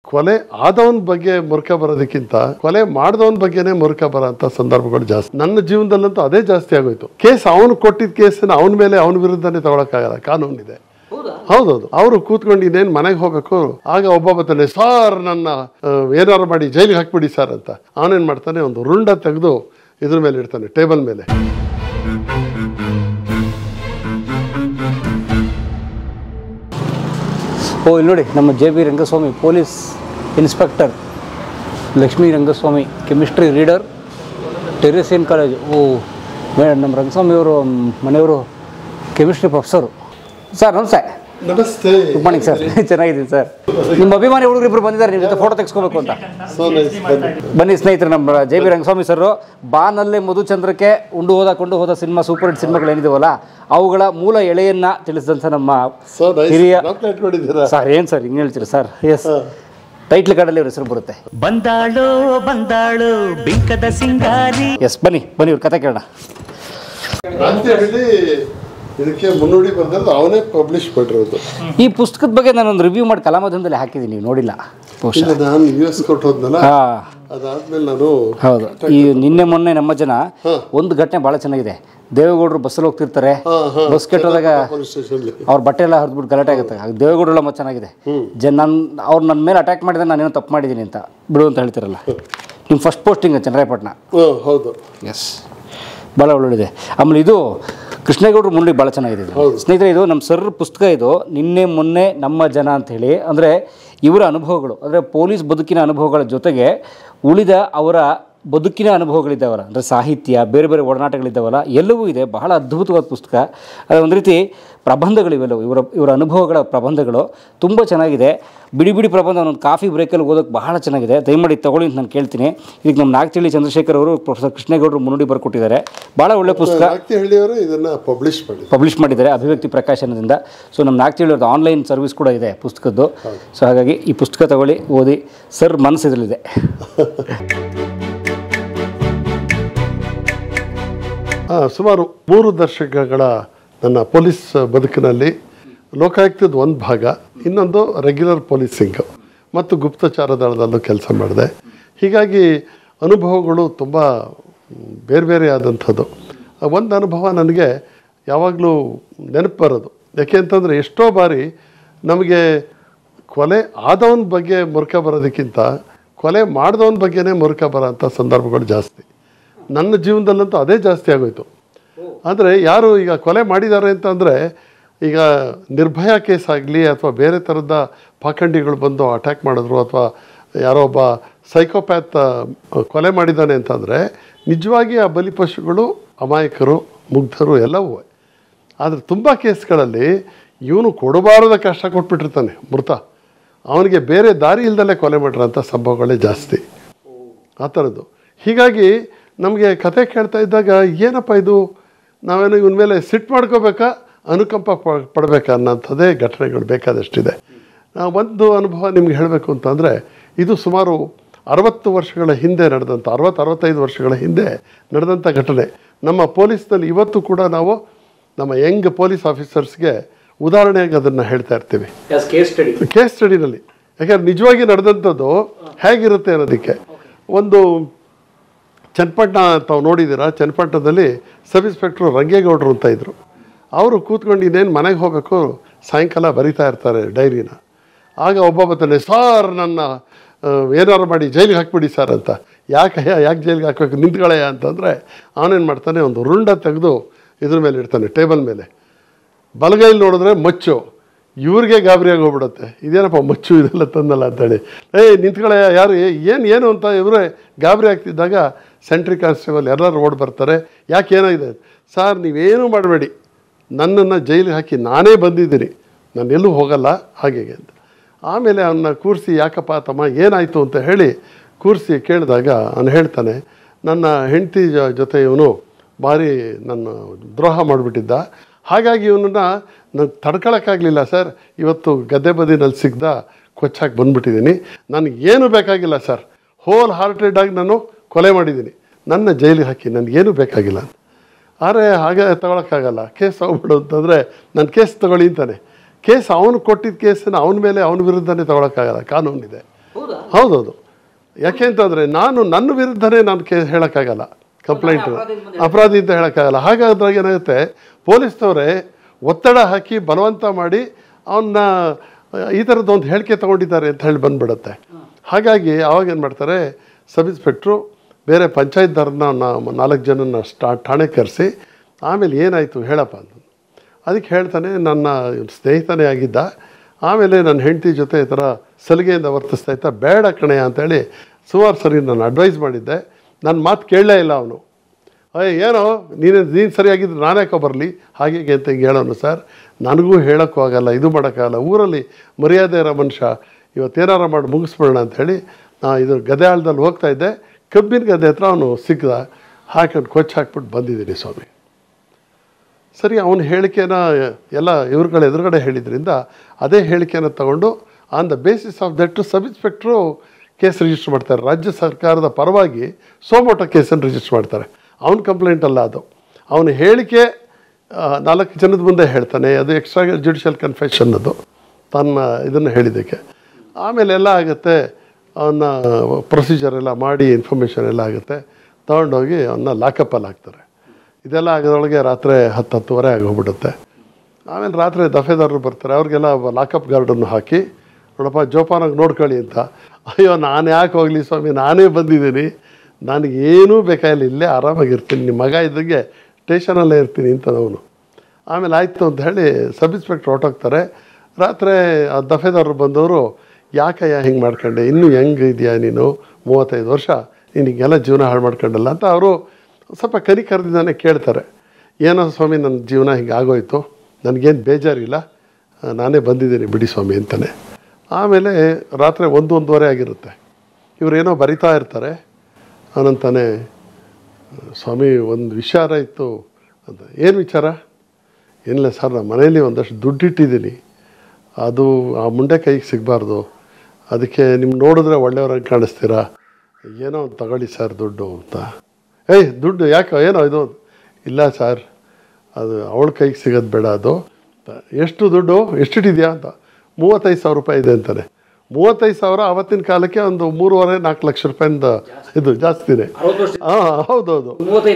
ಕೊಲೆ ಆದವನ ಬಗ್ಗೆ ಮುರುಕ ಬರೋದಕ್ಕಿಂತ ಕೊಲೆ ಮಾಡಿದವನ ಬಗ್ಗೆನೇ ಮುರುಕ ಬರೋಂಥ ಸಂದರ್ಭಗಳು ಜಾಸ್ತಿ. ನನ್ನ ಜೀವನದಲ್ಲಂತೂ ಅದೇ ಜಾಸ್ತಿ ಆಗೋಯ್ತು. ಕೇಸ್ ಅವನು ಕೊಟ್ಟಿದ್ದ ಕೇಸನ್ನು ಅವನ ಮೇಲೆ ಅವನ ವಿರುದ್ಧನೇ ತಗೊಳಕ್ಕಾಗಲ್ಲ, ಕಾನೂನಿದೆ. ಹೌದೌದು. ಅವರು ಕೂತ್ಕೊಂಡು ಇನ್ನೇನು ಮನೆಗೆ ಹೋಗಬೇಕು, ಆಗ ಒಬ್ಬ ಬರ್ತಾನೆ, ಸಾರ್ ನನ್ನ ಏನಾರು ಮಾಡಿ ಜೈಲಿಗೆ ಹಾಕ್ಬಿಡಿ ಸರ್ ಅಂತ. ಅವನೇನ್ ಮಾಡ್ತಾನೆ, ಒಂದು ರುಂಡ ತೆಗೆದು ಇದ್ರ ಮೇಲೆ ಇಡ್ತಾನೆ, ಟೇಬಲ್ ಮೇಲೆ. ಇಲ್ಲಿ ನೋಡಿ, ನಮ್ಮ JB Rangaswamy police inspector, Lakshmi Rangaswamy chemistry reader, Teresian college. Madam, ನಮ್ಮ ರಂಗಸ್ವಾಮಿ ಅವರು ಮನೆಯವರು ಕೆಮಿಸ್ಟ್ರಿ ಪ್ರೊಫೆಸರು. ಸರ್ ನಮಸ್ತೆ. ನಮಸ್ತೆ. Good morning sir. ಚೆನ್ನಾಗಿದ್ದೀನಿ ಸರ್. ನಿಮ್ಮ ಅಭಿಮಾನಿ ಹುಡುಗರಿಬ್ಬರು ಬಂದಿದ್ದಾರೆ ನಿಮ್ಮ ಜೊತೆ ಫೋಟೋ ತೆಗೆಸ್ಕೋಬೇಕು ಅಂತ. ಬನ್ನಿ ಸ್ನೇಹಿತರೆ, ನಮ್ಮ JB ರಂಗಸ್ವಾಮಿ ಸರ್ ಬಾನಲ್ಲೇ ಮಧುಚಂದ್ರಕ್ಕೆ ಕೊಂಡು ಹೋದ ಸಿನಿಮಾ, ಸೂಪರ್ ಹಿಟ್ ಸಿನಿಮಾಗಳೇನಿದಾವಲ್ಲ ಅವುಗಳ ಮೂಲ ಎಳೆಯನ್ನ ತಿಳಿಸಿದಂಥ ನಮ್ಮ ಹಿರಿಯ ಸರ್. ಏನು ಸರ್ ಹಿಂಗೆ ಹೇಳ್ತೀರಿ ಸರ್? ಎಸ್, ಟೈಟ್ಲ್ ಕಾರ್ಡಲ್ಲಿ ಅವ್ರ ಹೆಸರು ಬರುತ್ತೆ, ಬಂದಾಳು ಬಂದಾಳು ಬಿಂಕದ ಸಿಂಗಾರಿ. ಎಸ್, ಬನ್ನಿ ಇವ್ರ ಕತೆ ಕೇಳೋಣ ಅಂತ ಹೇಳಿ ಇದಕ್ಕೆ ಮುನ್ನುಡಿ ಬಂದದ್ದು ಅವನೇ ಪಬ್ಲಿಷ್ ಮಾಡಿರೋದು. ಈ ಪುಸ್ತಕದ ಬಗ್ಗೆ ನಾನೊಂದು ರಿವ್ಯೂ ಮಾಡಿ ಕಲಾಮಾಧ್ಯಮದಲ್ಲಿ ಹಾಕಿದ್ದೀನಿ, ನೀವು ನೋಡಿಲ್ಲ? ನಾನು US ಕೊಟ್ಟು ಹೋದ್ನಲ್ಲ, ಅದಾದ್ಮೇಲೆ ನಾನು ಹೌದು. ಈ ನಿನ್ನೆ ಮೊನ್ನೆ ನಮ್ಮ ಜನ ಒಂದು ಘಟನೆ ಭಾಳ ಚೆನ್ನಾಗಿದೆ. ದೇವೇಗೌಡರು ಬಸ್ಸಲ್ಲಿ ಹೋಗ್ತಿರ್ತಾರೆ, ಬಸ್ ಕೆಟ್ಟೋದಾಗ ಅವ್ರ ಬಟ್ಟೆ ಎಲ್ಲ ಹರಿದ್ಬಿಟ್ಟು ಗಲಾಟೆ ಆಗುತ್ತೆ. ದೇವೇಗೌಡರು ತುಂಬ ಚೆನ್ನಾಗಿದೆ. ಅವ್ರು ನನ್ನ ಮೇಲೆ ಅಟ್ಯಾಕ್ ಮಾಡಿದ್ರೆ ನಾನೇನೋ ತಪ್ಪು ಮಾಡಿದ್ದೀನಿ ಅಂತ ಬಿಡು ಅಂತ ಹೇಳ್ತಿರಲ್ಲ. ನಿಮ್ಮ ಫಸ್ಟ್ ಪೋಸ್ಟಿಂಗ್ ಚನ್ನರಾಯಪಟ್ಟಣ. ಹೌದು. ಎಸ್, ಭಾಳ ಒಳ್ಳೆಯದಿದೆ. ಆಮೇಲೆ ಇದು ಕೃಷ್ಣೇಗೌಡರು ಮುನ್ನುಡಿ ಭಾಳ ಚೆನ್ನಾಗಿದೆ ಸ್ನೇಹಿತರೆ. ಇದು ನಮ್ಮ ಸರ್ ಪುಸ್ತಕ. ಇದು ನಿನ್ನೆ ಮೊನ್ನೆ ನಮ್ಮ ಜನ ಅಂಥೇಳಿ, ಅಂದರೆ ಇವರ ಅನುಭವಗಳು, ಅಂದರೆ ಪೊಲೀಸ್ ಬದುಕಿನ ಅನುಭವಗಳ ಜೊತೆಗೆ ಉಳಿದ ಅವರ ಬದುಕಿನ ಅನುಭವಗಳಿದ್ದಾವಲ್ಲ, ಅಂದರೆ ಸಾಹಿತ್ಯ, ಬೇರೆ ಬೇರೆ ಒಡನಾಟಗಳಿದ್ದಾವಲ್ಲ, ಎಲ್ಲವೂ ಇದೆ. ಬಹಳ ಅದ್ಭುತವಾದ ಪುಸ್ತಕ. ಅದು ಒಂದು ರೀತಿ ಪ್ರಬಂಧಗಳಿವೆಲ್ಲವು, ಇವರ ಅನುಭವಗಳ ಪ್ರಬಂಧಗಳು ತುಂಬ ಚೆನ್ನಾಗಿದೆ. ಬಿಡಿ ಪ್ರಬಂಧ ಒಂದೊಂದು ಕಾಫಿ ಬ್ರೇಕಲ್ಲಿ ಓದೋಕ್ಕೆ ಬಹಳ ಚೆನ್ನಾಗಿದೆ. ದಯಮಾಡಿ ತಗೊಳ್ಳಿ ಅಂತ ನಾನು ಕೇಳ್ತೀನಿ. ಇದಕ್ಕೆ ನಮ್ಮ ನಾಗತಿಹಳ್ಳಿ ಚಂದ್ರಶೇಖರ್ ಅವರು, ಪ್ರೊಫೆಸರ್ ಕೃಷ್ಣೇಗೌಡರು ಮುನ್ನುಡಿ ಬರ್ಕೊಟ್ಟಿದ್ದಾರೆ. ಭಾಳ ಒಳ್ಳೆ ಪುಸ್ತಕ. ಇದನ್ನು ಪಬ್ಲಿಷ್ ಮಾಡಿದ್ದಾರೆ ಅಭಿವ್ಯಕ್ತಿ ಪ್ರಕಾಶನದಿಂದ. ಸೊ ನಮ್ಮ ನಾಗತಿಹಳ್ಳಿ ಅವ್ರದ್ದು ಆನ್ಲೈನ್ ಸರ್ವಿಸ್ ಕೂಡ ಇದೆ ಪುಸ್ತಕದ್ದು. ಸೊ ಹಾಗಾಗಿ ಈ ಪುಸ್ತಕ ತಗೊಳ್ಳಿ, ಓದಿ. ಸರ್ ಮನಸ್ಸು ಇದರಲ್ಲಿದೆ. ಸುಮಾರು 3 ದಶಕಗಳ ನನ್ನ ಪೊಲೀಸ್ ಬದುಕಿನಲ್ಲಿ ಲೋಕಾಯುಕ್ತದ ಒಂದು ಭಾಗ, ಇನ್ನೊಂದು ರೆಗ್ಯುಲರ್ ಪೊಲೀಸಿಂಗ್ ಮತ್ತು ಗುಪ್ತಚಾರ ದಳದಲ್ಲೂ ಕೆಲಸ ಮಾಡಿದೆ. ಹೀಗಾಗಿ ಅನುಭವಗಳು ತುಂಬ ಬೇರೆ ಬೇರೆ ಆದಂಥದ್ದು. ಒಂದು ಅನುಭವ ನನಗೆ ಯಾವಾಗಲೂ ನೆನಪು ಬರೋದು. ಯಾಕೆ ಅಂತಂದರೆ, ಎಷ್ಟೋ ಬಾರಿ ನಮಗೆ ಕೊಲೆ ಆದವನ ಬಗ್ಗೆ ಮುರುಕ ಬರೋದಕ್ಕಿಂತ ಕೊಲೆ ಮಾಡಿದವನ ಬಗ್ಗೆನೇ ಮುರುಕ ಬರೋಂಥ ಸಂದರ್ಭಗಳು ಜಾಸ್ತಿ. ನನ್ನ ಜೀವನದಲ್ಲಂತೂ ಅದೇ ಜಾಸ್ತಿ ಆಗೋಯ್ತು. ಆದರೆ ಯಾರು ಈಗ ಕೊಲೆ ಮಾಡಿದ್ದಾರೆ ಅಂತಂದರೆ, ಈಗ ನಿರ್ಭಯ ಕೇಸ್ ಆಗಲಿ ಅಥವಾ ಬೇರೆ ಥರದ ಪಾಖಂಡಿಗಳು ಬಂದು ಅಟ್ಯಾಕ್ ಮಾಡಿದ್ರು, ಅಥವಾ ಯಾರೋ ಒಬ್ಬ ಸೈಕೋಪ್ಯಾತ್ ಕೊಲೆ ಮಾಡಿದ್ದಾನೆ ಅಂತಂದರೆ, ನಿಜವಾಗಿ ಆ ಬಲಿಪಶುಗಳು ಅಮಾಯಕರು, ಮುಗ್ಧರು ಎಲ್ಲವೂ. ಆದರೆ ತುಂಬ ಕೇಸ್ಗಳಲ್ಲಿ ಇವನು ಕೊಡಬಾರದ ಕಷ್ಟ ಕೊಟ್ಬಿಟ್ಟಿರ್ತಾನೆ ಮೃತ, ಅವನಿಗೆ ಬೇರೆ ದಾರಿ ಇಲ್ದಲ್ಲೇ ಕೊಲೆ ಮಾಡಿರೋಂಥ ಸಂಭವಗಳೇ ಜಾಸ್ತಿ ಆ ಥರದ್ದು. ಹೀಗಾಗಿ ನಮಗೆ ಕತೆ ಕೇಳ್ತಾ ಇದ್ದಾಗ, ಏನಪ್ಪ ಇದು, ನಾವೇನೋ ಇವನ ಮೇಲೆ ಸಿಟ್ಟು ಮಾಡ್ಕೋಬೇಕಾ, ಅನುಕಂಪ ಪಡಬೇಕಾ ಅನ್ನೋಂಥದ್ದೇ ಘಟನೆಗಳು ಬೇಕಾದಷ್ಟಿದೆ. ಒಂದು ಅನುಭವ ನಿಮ್ಗೆ ಹೇಳಬೇಕು ಅಂತಂದರೆ, ಇದು ಸುಮಾರು 60 ವರ್ಷಗಳ ಹಿಂದೆ ನಡೆದಂಥ, 60-65 ವರ್ಷಗಳ ಹಿಂದೆ ನಡೆದಂಥ ಘಟನೆ. ನಮ್ಮ ಪೊಲೀಸ್ನಲ್ಲಿ ಇವತ್ತು ಕೂಡ ನಾವು ನಮ್ಮ ಯಂಗ್ ಪೊಲೀಸ್ ಆಫೀಸರ್ಸ್ಗೆ ಉದಾಹರಣೆಯಾಗಿ ಅದನ್ನು ಹೇಳ್ತಾ ಇರ್ತೀವಿ ಕೇಸ್ ಸ್ಟಡಿನಲ್ಲಿ. ಯಾಕೆಂದ್ರೆ ನಿಜವಾಗಿ ನಡೆದಂಥದ್ದು ಹೇಗಿರುತ್ತೆ ಅನ್ನೋದಕ್ಕೆ. ಒಂದು ಚನ್ನಪಟ್ಟಣ ತಾವು ನೋಡಿದ್ದೀರಾ, ಚನ್ನಪಟ್ಟಣದಲ್ಲಿ ಸಬ್ ಇನ್ಸ್ಪೆಕ್ಟ್ರು ರಂಗೇಗೌಡರು ಅಂತ ಇದ್ದರು. ಅವರು ಕೂತ್ಕೊಂಡು ಇನ್ನೇನು ಮನೆಗೆ ಹೋಗಬೇಕು, ಸಾಯಂಕಾಲ ಬರಿತಾ ಇರ್ತಾರೆ ಡೈರಿನ. ಆಗ ಒಬ್ಬ ಬರ್ತಾನೆ, ಸಾರ್ ನನ್ನ ಏನಾರು ಮಾಡಿ ಜೈಲಿಗೆ ಹಾಕ್ಬಿಡಿ ಸರ್ ಅಂತ. ಯಾಕೆ ಜೈಲಿಗೆ ಹಾಕಬೇಕು, ನಿಂತ್ಕೊಳ್ಳಯ್ಯ ಅಂತಂದರೆ ಅವನೇನು ಮಾಡ್ತಾನೆ, ಒಂದು ರುಂಡ ತೆಗೆದು ಇದ್ರ ಮೇಲೆ ಇಡ್ತಾನೆ, ಟೇಬಲ್ ಮೇಲೆ. ಬಲಗೈಲಿ ನೋಡಿದ್ರೆ ಮಚ್ಚು. ಇವ್ರಿಗೆ ಗಾಬರಿಯಾಗಿ ಹೋಗ್ಬಿಡುತ್ತೆ, ಇದೇನಪ್ಪ ಮಚ್ಚು ಇದೆಲ್ಲ ತಂದಲ್ಲ ಅಂತೇಳಿ. ನಿಂತ್ಕೊಳ್ಳಯ್ಯ, ಯಾರು ಏನು ಅಂತ ಇವರೇ ಗಾಬರಿ ಆಗ್ತಿದ್ದಾಗ ಸೆಂಟ್ರಿ ಕಾನ್ಸ್ಟೇಬಲ್ ಎಲ್ಲರೂ ಓಡಿ ಬರ್ತಾರೆ. ಯಾಕೆ ಏನಾಗಿದೆ? ಸಾರ್ ನೀವೇನೂ ಮಾಡಬೇಡಿ, ನನ್ನನ್ನು ಜೈಲಿಗೆ ಹಾಕಿ ನಾನೇ ಬಂದಿದ್ದೀನಿ, ನಾನು ಎಲ್ಲೂ ಹೋಗಲ್ಲ ಹಾಗೆ ಅಂತ. ಆಮೇಲೆ ಅವನ್ನ ಕೂರಿಸಿ, ಯಾಕಪ್ಪ ತಮ್ಮ ಏನಾಯಿತು ಅಂತ ಹೇಳಿ ಕೂರಿಸಿ ಕೇಳಿದಾಗ ಅವನು ಹೇಳ್ತಾನೆ, ನನ್ನ ಹೆಂಡತಿ ಜೊತೆ ಇವನು ಭಾರಿ ನನ್ನ ದ್ರೋಹ ಮಾಡಿಬಿಟ್ಟಿದ್ದ, ಹಾಗಾಗಿ ಇವನನ್ನು ನಾನು ತಡ್ಕೊಳಕ್ಕಾಗಲಿಲ್ಲ ಸರ್, ಇವತ್ತು ಗದ್ದೆ ಬದಿನಲ್ಲಿ ಸಿಗ್ದ ಕೊಚ್ಚಾಕಿ ಬಂದುಬಿಟ್ಟಿದ್ದೀನಿ, ನನಗೇನು ಬೇಕಾಗಿಲ್ಲ ಸರ್, ಹೋಲ್ ಹಾರ್ಟೆಡಾಗಿ ನಾನು ಕೊಲೆ ಮಾಡಿದ್ದೀನಿ, ನನ್ನ ಜೈಲಿಗೆ ಹಾಕಿ, ನನಗೇನು ಬೇಕಾಗಿಲ್ಲ. ಆದರೆ ಹಾಗೆ ತಗೊಳಕ್ಕಾಗಲ್ಲ, ಕೇಸ್ ತೊಗೊಬಿಡು ಅಂತಂದರೆ, ನಾನು ಕೇಸ್ ತೊಗೊಳ್ಳಿ ಅಂತಾನೆ. ಕೇಸ್ ಅವನು ಕೊಟ್ಟಿದ್ದ ಕೇಸನ್ನು ಅವನ ಮೇಲೆ ಅವನ ವಿರುದ್ಧನೇ ತಗೊಳಕ್ಕಾಗಲ್ಲ, ಕಾನೂನಿದೆ. ಹೌದೌದು. ಯಾಕೆ ಅಂತಂದರೆ ನನ್ನ ವಿರುದ್ಧನೇ ನಾನು ಹೇಳೋಕ್ಕಾಗಲ್ಲ, ಕಂಪ್ಲೇಂಟ್ ಅಪರಾಧಿ ಅಂತ ಹೇಳೋಕ್ಕಾಗಲ್ಲ. ಹಾಗಾದಾಗ ಏನಾಗುತ್ತೆ, ಪೊಲೀಸ್ನವರೇ ಒತ್ತಡ ಹಾಕಿ ಬಲವಂತ ಮಾಡಿ ಅವನ್ನ ಈ ಥರದ್ದೊಂದು ಹೇಳಿಕೆ ತೊಗೊಂಡಿದ್ದಾರೆ ಅಂತ ಹೇಳಿ ಬಂದುಬಿಡುತ್ತೆ. ಹಾಗಾಗಿ ಅವಾಗ ಏನು ಮಾಡ್ತಾರೆ, ಸಬ್ ಇನ್ಸ್ಪೆಕ್ಟ್ರು ಬೇರೆ ಪಂಚಾಯತ್ದಾರನ್ನ 4 ಜನನ ಠಾಣೆಗೆ ಕರೆಸಿ, ಆಮೇಲೆ ಏನಾಯಿತು ಹೇಳಪ್ಪ ಅಂತ. ಅದಕ್ಕೆ ಹೇಳ್ತಾನೆ, ನನ್ನ ಸ್ನೇಹಿತನೇ ಆಗಿದ್ದ, ಆಮೇಲೆ ನನ್ನ ಹೆಂಡತಿ ಜೊತೆ ಈ ಥರ ಸಲಿಗೆಯಿಂದ ವರ್ತಿಸ್ತಾ ಇದ್ದ, ಬೇಡ ಕಣೆಯ ಅಂತೇಳಿ ಸುಮಾರು ಸರಿ ನಾನು ಅಡ್ವೈಸ್ ಮಾಡಿದ್ದೆ. ನನ್ನ ಮಾತು ಕೇಳಲೇ ಇಲ್ಲ ಅವನು. ಏನೋ ನೀನು ಸರಿಯಾಗಿದ್ರೆ ನಾನೇ ಬರಲಿ ಹಾಗೆ ಅಂತ ಹಿಂಗೆ ಹೇಳೋನು. ಸರ್ ನನಗೂ ಹೇಳೋಕ್ಕೂ ಆಗಲ್ಲ, ಇದು ಮಾಡೋಕ್ಕಾಗಲ್ಲ, ಊರಲ್ಲಿ ಮರ್ಯಾದೆ ಇರೋ ಮನುಷ್ಯ, ಇವತ್ತೇನಾರ ಮಾಡಿ ಮುಗಿಸ್ಬಿಡೋಣ ಅಂಥೇಳಿ ಇದು ಗದೆ ಆಳದಲ್ಲಿ ಹೋಗ್ತಾ ಇದ್ದೆ. ಕಬ್ಬಿನ ಗದೆ ಹತ್ರ ಅವನು ಸಿಕ್ಕದ, ಹಾಕೊಂಡು ಕೊಚ್ಚಿ ಹಾಕ್ಬಿಟ್ಟು ಬಂದಿದ್ದೀನಿ ಸ್ವಾಮಿ. ಸರಿ, ಅವನ ಹೇಳಿಕೆನ ಎಲ್ಲ ಇವ್ರುಗಳ ಎದುರುಗಡೆ ಹೇಳಿದ್ರಿಂದ ಅದೇ ಹೇಳಿಕೆನ ತಗೊಂಡು on the basis of that sub inspector case register ಮಾಡ್ತಾರೆ. ರಾಜ್ಯ ಸರ್ಕಾರದ ಪರವಾಗಿ ಸೋಮೋಟೋ ಕೇಸನ್ನು ರಿಜಿಸ್ಟರ್ ಮಾಡ್ತಾರೆ. ಅವನ ಕಂಪ್ಲೇಂಟ್ ಅಲ್ಲ ಅದು, ಅವನ ಹೇಳಿಕೆ 4 ಜನದ ಮುಂದೆ ಹೇಳ್ತಾನೆ. ಅದು ಎಕ್ಸ್ಟ್ರಾ ಜುಡಿಷಿಯಲ್ ಕನ್ಫೆಷನ್, ಅದು ತನ್ನ ಇದನ್ನು ಹೇಳಿದ್ದಕ್ಕೆ. ಆಮೇಲೆ ಎಲ್ಲ ಆಗುತ್ತೆ, ಅವನ್ನ ಪ್ರೊಸೀಜರ್ ಎಲ್ಲ ಮಾಡಿ ಇನ್ಫಾರ್ಮೇಷನ್ ಎಲ್ಲ ಆಗುತ್ತೆ, ತೊಗೊಂಡೋಗಿ ಅವನ್ನ ಲಾಕಪ್ಪಲ್ಲಿ ಹಾಕ್ತಾರೆ. ಇದೆಲ್ಲ ಆಗೋದ್ರೊಳಗೆ ರಾತ್ರಿ 10-10:30 ಆಗೋಗ್ಬಿಡುತ್ತೆ. ಆಮೇಲೆ ರಾತ್ರಿ ದಫೇದಾರರು ಬರ್ತಾರೆ, ಅವ್ರಿಗೆಲ್ಲ ಲಾಕಪ್ ಗಾರ್ಡನ್ನು ಹಾಕಿ, ನೋಡಪ್ಪ ಜೋಪಾನಾಗಿ ನೋಡ್ಕೊಳ್ಳಿ ಅಂತ. ಅಯ್ಯೋ ನಾನು ಯಾಕೆ ಹೋಗಲಿ ಸ್ವಾಮಿ, ನಾನೇ ಬಂದಿದ್ದೀನಿ, ನನಗೇನೂ ಬೇಕಾಗಿಲ್ಲ, ಇಲ್ಲೇ ಆರಾಮಾಗಿರ್ತೀನಿ, ನಿಮ್ಮ ಮಗ ಇದ್ದಂಗೆ ಸ್ಟೇಷನಲ್ಲೇ ಇರ್ತೀನಿ ಅಂತ ಅವನು. ಆಮೇಲೆ ಆಯಿತು ಅಂತ ಹೇಳಿ ಸಬ್ ಇನ್ಸ್ಪೆಕ್ಟ್ರ್ ಹೊರಟೋಗ್ತಾರೆ. ರಾತ್ರಿ ಆ ದಫೇದಾರರು ಬಂದವರು, ಯಾಕಯ್ಯ ಹಿಂಗೆ ಮಾಡ್ಕೊಂಡೆ, ಇನ್ನೂ ಹೆಂಗೆ ಇದೆಯಾ ನೀನು, 35 ವರ್ಷ ನಿನಗೆಲ್ಲ ಜೀವನ ಹಾಳು ಮಾಡ್ಕೊಂಡಲ್ಲ ಅಂತ ಅವರು ಸ್ವಲ್ಪ ಕರಿದಿದ್ದಾನೆ ಕೇಳ್ತಾರೆ. ಏನೋ ಸ್ವಾಮಿ ನನ್ನ ಜೀವನ ಹಿಂಗೆ ಆಗೋಯ್ತು, ನನಗೇನು ಬೇಜಾರಿಲ್ಲ, ನಾನೇ ಬಂದಿದ್ದೀನಿ ಬಿಡಿ ಸ್ವಾಮಿ ಅಂತಾನೆ. ಆಮೇಲೆ ರಾತ್ರಿ 1-1:30 ಆಗಿರುತ್ತೆ. ಇವರೇನೋ ಬರಿತಾ ಇರ್ತಾರೆ. ಅವನಂತಾನೆ, ಸ್ವಾಮಿ ಒಂದು ವಿಚಾರ ಇತ್ತು ಅಂತ. ಏನು ವಿಚಾರ? ಏನಿಲ್ಲ ಸರ್, ನಮ್ಮ ಮನೇಲಿ ಒಂದಷ್ಟು ದುಡ್ಡಿಟ್ಟಿದ್ದೀನಿ, ಅದು ಆ ಮುಂಡೆ ಕೈಗೆ ಸಿಗಬಾರ್ದು, ಅದಕ್ಕೆ ನಿಮ್ಗೆ ನೋಡಿದ್ರೆ ಒಳ್ಳೆಯವ್ರಾಗಿ ಕಾಣಿಸ್ತೀರಾ, ಏನೋ ಒಂದು ತಗೊಳ್ಳಿ ಸರ್ ದುಡ್ಡು ಅಂತ. ದುಡ್ಡು ಯಾಕೆ, ಏನೋ ಇದು? ಇಲ್ಲ ಸರ್, ಅದು ಅವಳ ಕೈಗೆ ಸಿಗೋದು ಬೇಡ, ಅದು ಎಷ್ಟು ದುಡ್ಡು, ಎಷ್ಟಿಟ್ಟಿದೆಯಾ ಅಂತ. 35,000 ರೂಪಾಯಿ ಇದೆ ಅಂತಾನೆ. 35,000 ಆವತ್ತಿನ ಕಾಲಕ್ಕೆ ಒಂದು 3.5-4 ಲಕ್ಷ ರೂಪಾಯಿಂದ ಇದು ಜಾಸ್ತಿನೇ. ಹೌದೌದು,